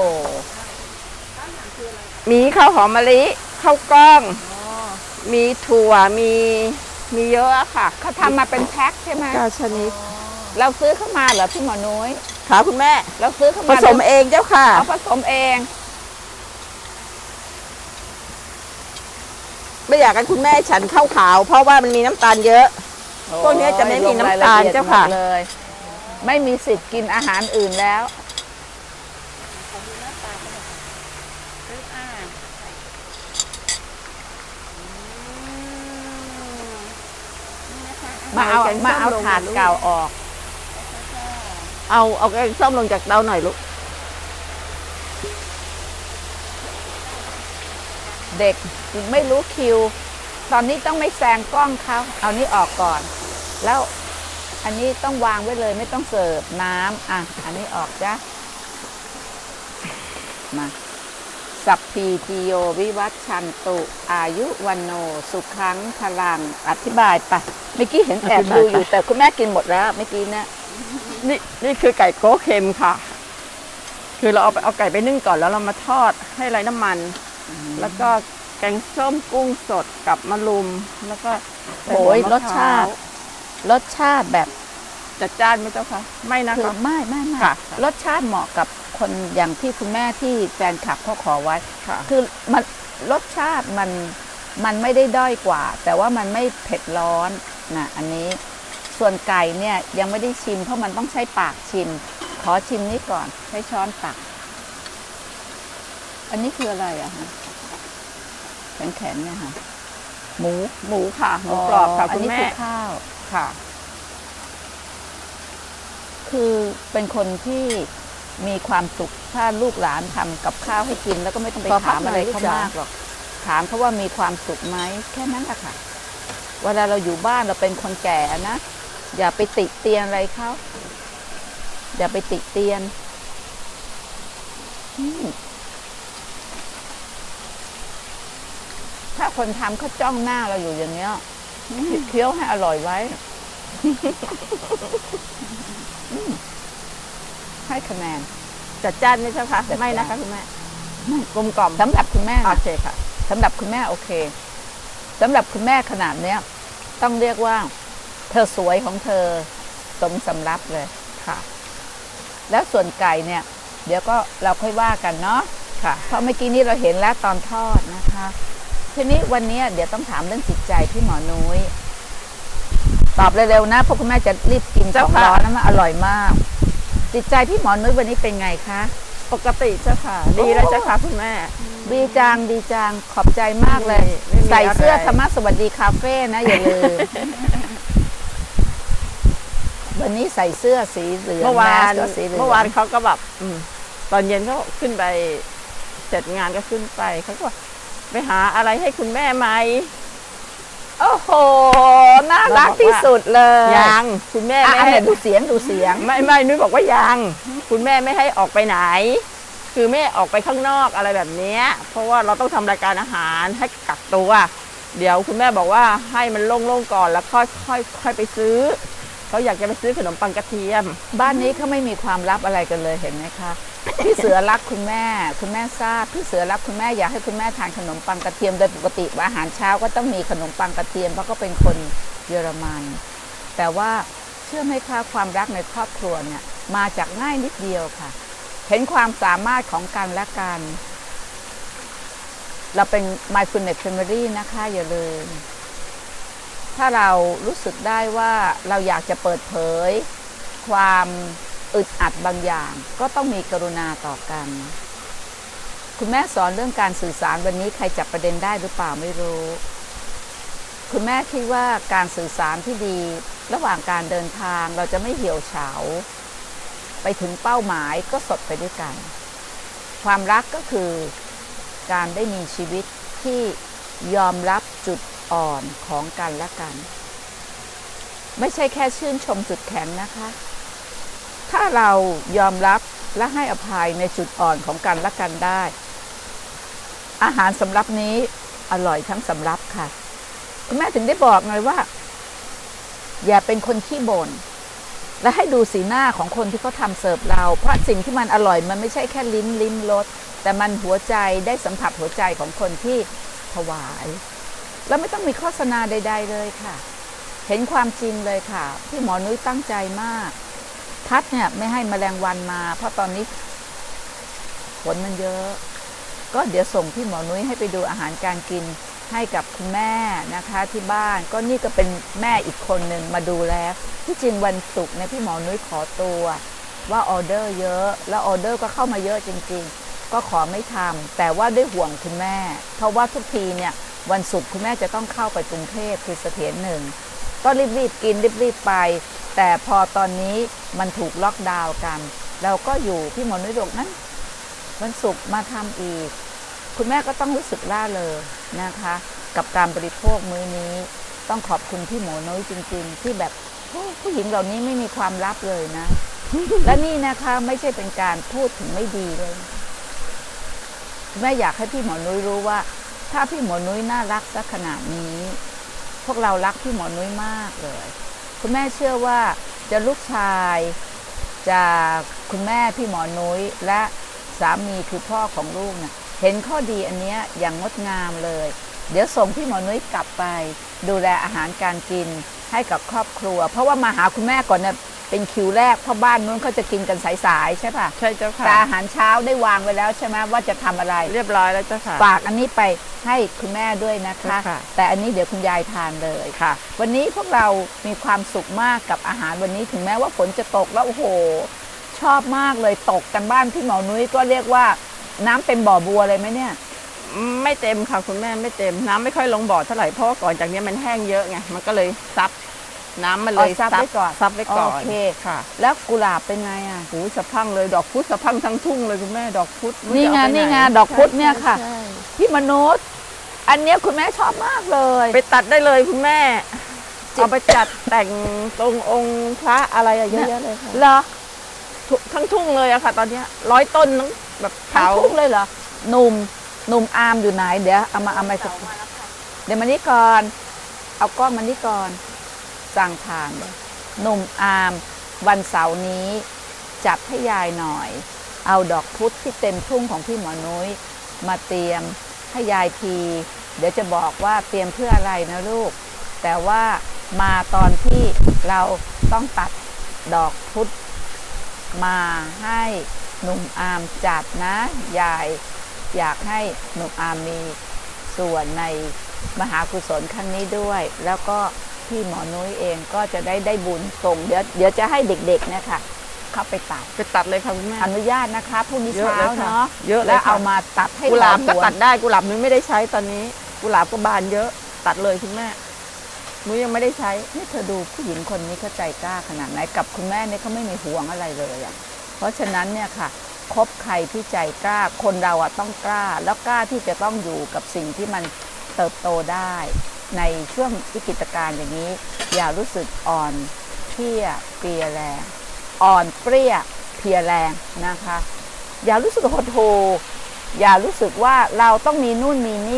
มีข้าวหอมมะลิข้าวกล้อง มีถั่วมีมีเยอะอะค่ะเขาทำมาเป็นแพ็คใช่ไหมเก้าชนิดเราซื้อเข้ามาเหรอพี่หมอนุ้ยค่ะคุณแม่เราซื้อเข้าผมาสมเองเจ้าค่ะเอาผสมเองไม่อยากให้คุณแม่ฉันข้าวขาว เพราะว่ามันมีน้ำตาลเยอะ พวกนี้จะไม่มีน้ำตาลเจ้าค่ะเลย ไม่มีสิทธิ์กินอาหารอื่นแล้ว มาเอาแกงส้มมาเอาลงถาดมาลูกเก่าออกเอาเอาแกงส้มลงจากเตาหน่อยลูกเด็กไม่รู้คิว ตอนนี้ต้องไม่แซงกล้องเขาเอานี่ออกก่อน แล้วอันนี้ต้องวางไว้เลยไม่ต้องเสิร์ฟน้ำอ่ะอันนี้ออกจ้ะมาสัพพีติโยวิวัชชันตุอายุวันโนสุขังพลังอธิบายไปเมื่อกี้เห็นแอบดูอยู่แต่คุณแม่กินหมดแล้วเมื่อกี้เนี่ยนี่นี่คือไก่โก้เค็มค่ะ คือเราเอาไปเอาไก่ไปนึ่งก่อนแล้วเรามาทอดให้ไร้น้ำมัน แล้วก็แกงส้มกุ้งสดกับมะรุม แล้วก็โอ้ยรสชาติ รสชาติแบบจัดจ้านไหมเจ้าคะไม่นะคือคะไม่ไม่ไม่ค่ะรสชาติเหมาะกับคนอย่างที่คุณแม่ที่แฟนคลับเขาขอไว้ค่ะคือมันรสชาติมันมันไม่ได้ด้อยกว่า แต่ว่ามันไม่เผ็ดร้อนนะอันนี้ส่วนไก่เนี่ยยังไม่ได้ชิมเพราะมันต้องใช้ปากชิม ขอชิมนี้ก่อนใช้ช้อนตัก อันนี้คืออะไรอะฮะแข็งๆเนี่ยค่ะหมูหมูค่ะหมูกรอบค่ะอันคุณนี้แม่คือข้าวค่ะคือเป็นคนที่มีความสุขถ้าลูกหลานทำกับข้าวให้กิน แล้วก็ไม่ต้องไปขอพัถาก มหน่อะอยไรลูกเขาจ๋ามมากหรอกถามเขาว่ามีความสุขไหมแค่นั้นแหละค่ะ เวลาเราอยู่บ้านเราเป็นคนแก่นะอย่าไปติเตียนอะไรเขาอย่าไปติเตียนอืมถ้าคนทำเขาจ้องหน้าเราอยู่อย่างเงี้ยเคี้ยวให้อร่อยไว้ ให้คะแนนจัดจ้านไหมเจ้าคะจัดจ้านไม่นะคะคุณแม่ไม่กลมกล่อมสำหรับคุณแม่โอนะเคค่ะสำหรับคุณแม่โอเคสำหรับคุณแม่ขนาดเนี้ยต้องเรียกว่า เธอสวยของเธอสมสำรับเลยค่ะ แล้วส่วนไก่เนี่ย เดี๋ยวก็เราค่อยว่ากันเนาะค่ะเพราะเมื่อกี้นี้เราเห็นแล้วตอนทอดนะคะ ทีนี้วันนี้เดี๋ยวต้องถามเรื่องจิตใจพี่หมอนุ้ยตอบเร็วๆนะเพราะคุณแม่จะรีบกินขเจ้าองค่ะร้อนนะมันอร่อยมาก จิตใจพี่หมอนุ้ยวันนี้เป็นไงคะปกติเจ้าค่ะ ดีแล้วเจ้าค่ะคุณแม่ดีจังดีจังขอบใจมากเลยไม่มีใส่เสื้ออะไรธรรมะสวัสดีคาเฟ่นะอย่าลืม วันนี้ใส่เสื้อสีเหลืองเมื่อวานแสก็สีเหลืองเมื่อวานเขาก็แบบอืมตอนเย็นเขาขึ้นไปเสร็จงานก็ขึ้นไปเขาก็บอกไปหาอะไรให้คุณแม่ไหมโอ้โหน่ารักที่สุดเลยยังคุณแม่อ่ะไม่อันให้ไหนดูเสียงดูเสียงไม่ไม่นุ้ยบอกว่ายัง คุณแม่ไม่ให้ออกไปไหน คือแม่ออกไปข้างนอกอะไรแบบเนี้ยเพราะว่าเราต้องทำรายการอาหารให้กักตัวเดี๋ยวคุณแม่บอกว่าให้มันโล่งๆก่อนแล้วค่อยค่อยค่อยไปซื้อเขาอยากจะไปซื้อขนมปังกระเทียมบ้านนี้เขาไม่มีความลับอะไรกันเลยเห็นไหมคะพี่เสือรักคุณแม่คุณแม่ทราบพี่เสือรักคุณแม่อยากให้คุณแม่ทานขนมปังกระเทียมโดยปกติอาหารเช้าก็ต้องมีขนมปังกระเทียมเพราะก็เป็นคนเยอรมันแต่ว่าเชื่อไหมคะความรักในครอบครัวเนี่ยมาจากง่ายนิดเดียวค่ะเห็นความสามารถของกันและกันเราเป็น mindfulness family นะคะอย่าลืมถ้าเรารู้สึกได้ว่าเราอยากจะเปิดเผยความอึดอัดบางอย่างก็ต้องมีกรุณาต่อกันคุณแม่สอนเรื่องการสื่อสารวันนี้ใครจับประเด็นได้หรือเปล่าไม่รู้คุณแม่คิดว่าการสื่อสารที่ดีระหว่างการเดินทางเราจะไม่เหี่ยวเฉาไปถึงเป้าหมายก็สดไปด้วยกันความรักก็คือการได้มีชีวิตที่ยอมรับจุดอ่อนของกันและกันไม่ใช่แค่ชื่นชมจุดแข็งนะคะถ้าเรายอมรับและให้อภัยในจุดอ่อนของกันและกันได้อาหารสำรับนี้อร่อยทั้งสำรับค่ะคุณแม่ถึงได้บอกไงว่าอย่าเป็นคนขี้บ่นและให้ดูสีหน้าของคนที่เขาทำเสิร์ฟเราเพราะสิ่งที่มันอร่อยมันไม่ใช่แค่ลิ้นลิ้มรสแต่มันหัวใจได้สัมผัสหัวใจของคนที่ถวายแล้วไม่ต้องมีโฆษณาใดๆเลยค่ะเห็นความจริงเลยค่ะพี่หมอนุ้ยตั้งใจมากพัดเนี่ยไม่ให้แมลงวันมาเพราะตอนนี้ฝนมันเยอะก็เดี๋ยวส่งพี่หมอนุ้ยให้ไปดูอาหารการกินให้กับคุณแม่นะคะที่บ้านก็นี่ก็เป็นแม่อีกคนหนึ่งมาดูแลที่จริงวันศุกร์เนี่ยพี่หมอนุ้ยขอตัวว่าออเดอร์เยอะแล้วออเดอร์ก็เข้ามาเยอะจริงๆก็ขอไม่ทำแต่ว่าด้วยห่วงคุณแม่เพราะว่าทุกทีเนี่ยวันศุกร์คุณแม่จะต้องเข้าไปกรุงเทพคือเสถียรหนึ่งก็รีบๆกินรีบๆไปแต่พอตอนนี้มันถูกล็อกดาวน์กันเราก็อยู่พี่หมอนุ้ยบอกนั้นวันศุกร์มาทำอีกคุณแม่ก็ต้องรู้สึกล่าเลยนะคะกับการบริโภคมื้อนี้ต้องขอบคุณพี่หมอนุ้ยจริงๆที่แบบผู้หญิงเหล่านี้ไม่มีความลับเลยนะ และนี่นะคะไม่ใช่เป็นการพูดถึงไม่ดีเลยแม่อยากให้พี่หมอนุ้ยรู้ว่าถ้าพี่หมอนุ้ยน่ารักสักขนาดนี้พวกเรารักพี่หมอนุ้ยมากเลยคุณแม่เชื่อว่าจะลูกชายจากคุณแม่พี่หมอนุ้ยและสามีคือพ่อของลูกเนี่ยเห็นข้อดีอันนี้อย่างงดงามเลยเดี๋ยวส่งพี่หมอนุ้ยกลับไปดูแลอาหารการกินให้กับครอบครัวเพราะว่ามาหาคุณแม่ก่อนเนี่ยเป็นคิวแรกเพราะบ้านนู้นเขาจะกินกันสายๆใช่ป่ะใช่เจ้าค่ะแต่อาหารเช้าได้วางไว้แล้วใช่ไหมว่าจะทำอะไรเรียบร้อยแล้วเจ้าค่ะฝากอันนี้ไปให้คุณแม่ด้วยนะคะแต่อันนี้เดี๋ยวคุณยายทานเลยค่ะวันนี้พวกเรามีความสุขมากกับอาหารวันนี้ถึงแม้ว่าฝนจะตกแล้วโอ้โหชอบมากเลยตกกันบ้านพี่หมอนุ้ยก็เรียกว่าน้ำเต็มบ่อบัวเลยไหมเนี่ยไม่เต็มค่ะคุณแม่ไม่เต็มน้ำไม่ค่อยลงบ่อเท่าไหร่เพราะว่าก่อนจากนี้มันแห้งเยอะไงมันก็เลยซับน้ำมันเลยซับไว้ก่อนซับไว้ก่อนโอเคค่ะแล้วกุหลาบเป็นไงอ่ะหูสะพังเลยดอกพุธสะพังทั้งทุ่งเลยคุณแม่ดอกพุธนี่ไงนี่ไงดอกพุธเนี่ยค่ะพี่มนุษย์อันนี้คุณแม่ชอบมากเลยไปตัดได้เลยคุณแม่เอาไปจัดแต่งตรงองค์พระอะไรเยอะแยะเลยค่ะเหรอทั้งทุ่งเลยอะค่ะตอนนี้ร้อยต้นทั้งแบบทั้งทุ่งเลยเหรอหนุ่มหนุ่มอาร์มอยู่ไหนเดี๋ยวเอามาเอามาสักเดี๋ยวมานี่ก่อนเอาก้อนมานี่ก่อนสั่งทานเลยหนุ่มอาร์มวันเสาร์นี้จัดให้ยายหน่อยเอาดอกพุธที่เต็มทุ่งของพี่หมอนุ้ยมาเตรียมให้ยายทีเดี๋ยวจะบอกว่าเตรียมเพื่ออะไรนะลูกแต่ว่ามาตอนที่เราต้องตัดดอกพุธมาให้หนุ่มอาร์มจัดนะยายอยากให้หนุ่มอาร์มมีส่วนในมหากุศลครั้งนี้ด้วยแล้วก็พี่หมอนุ้ยเองก็จะได้ได้บุญส่งเดี๋ยวเดี๋ยวจะให้เด็กๆเนี่ยค่ะเข้าไปตัดไปตัดเลยค่ะคุณแม่อนุญาตนะคะพรุ่งนี้เช้าเนาะเยอะแล้วเอามาตัดให้กุหลาบก็ตัดได้กุหลาบนุ้ยไม่ได้ใช้ตอนนี้กุหลาบก็บานเยอะตัดเลยคุณแม่นุ้ยยังไม่ได้ใช้นี่เธอดูผู้หญิงคนนี้เขาใจกล้าขนาดไหนกับคุณแม่เนี่ยเขาไม่มีห่วงอะไรเลยอ่ะเพราะฉะนั้นเนี่ยค่ะคบใครที่ใจกล้าคนเราอ่ะต้องกล้าแล้วกล้าที่จะต้องอยู่กับสิ่งที่มันเติบโตได้ในช่วงวิกฤตการณ์อย่างนี้อย่ารู้สึกอ่อนเพลียเปลียแรงอ่อนเปรี้ยเพลียแรงนะคะอย่ารู้สึกหดหู่อย่ารู้สึกว่าเราต้องมีนู่นมีนี่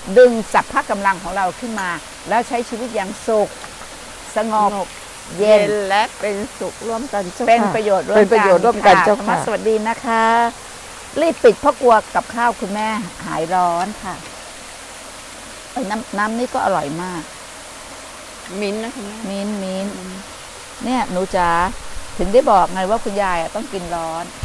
ดึงสัพพะกำลังของเราขึ้นมา แล้วใช้ชีวิตอย่างสุขสงบเย็เย็นนและเป็นสุขร่วมกันเจ้าค่ะเป็นประโยชน์ร่วมเป็นประโยชน์ร่วมกันเจ้าค่ะสวัสดีนะคะ รีบปิดเพราะกลัวกับข้าวคุณแม่หายร้อนค่ะเอ้ยน้ำน้ำนี่ก็อร่อยมากมิ้นท์นะคุณแม่มิ้นท์มิ้นท์เนี่ยหนูจ๋าถึงได้บอกไงว่าคุณยายอะต้องกินร้อน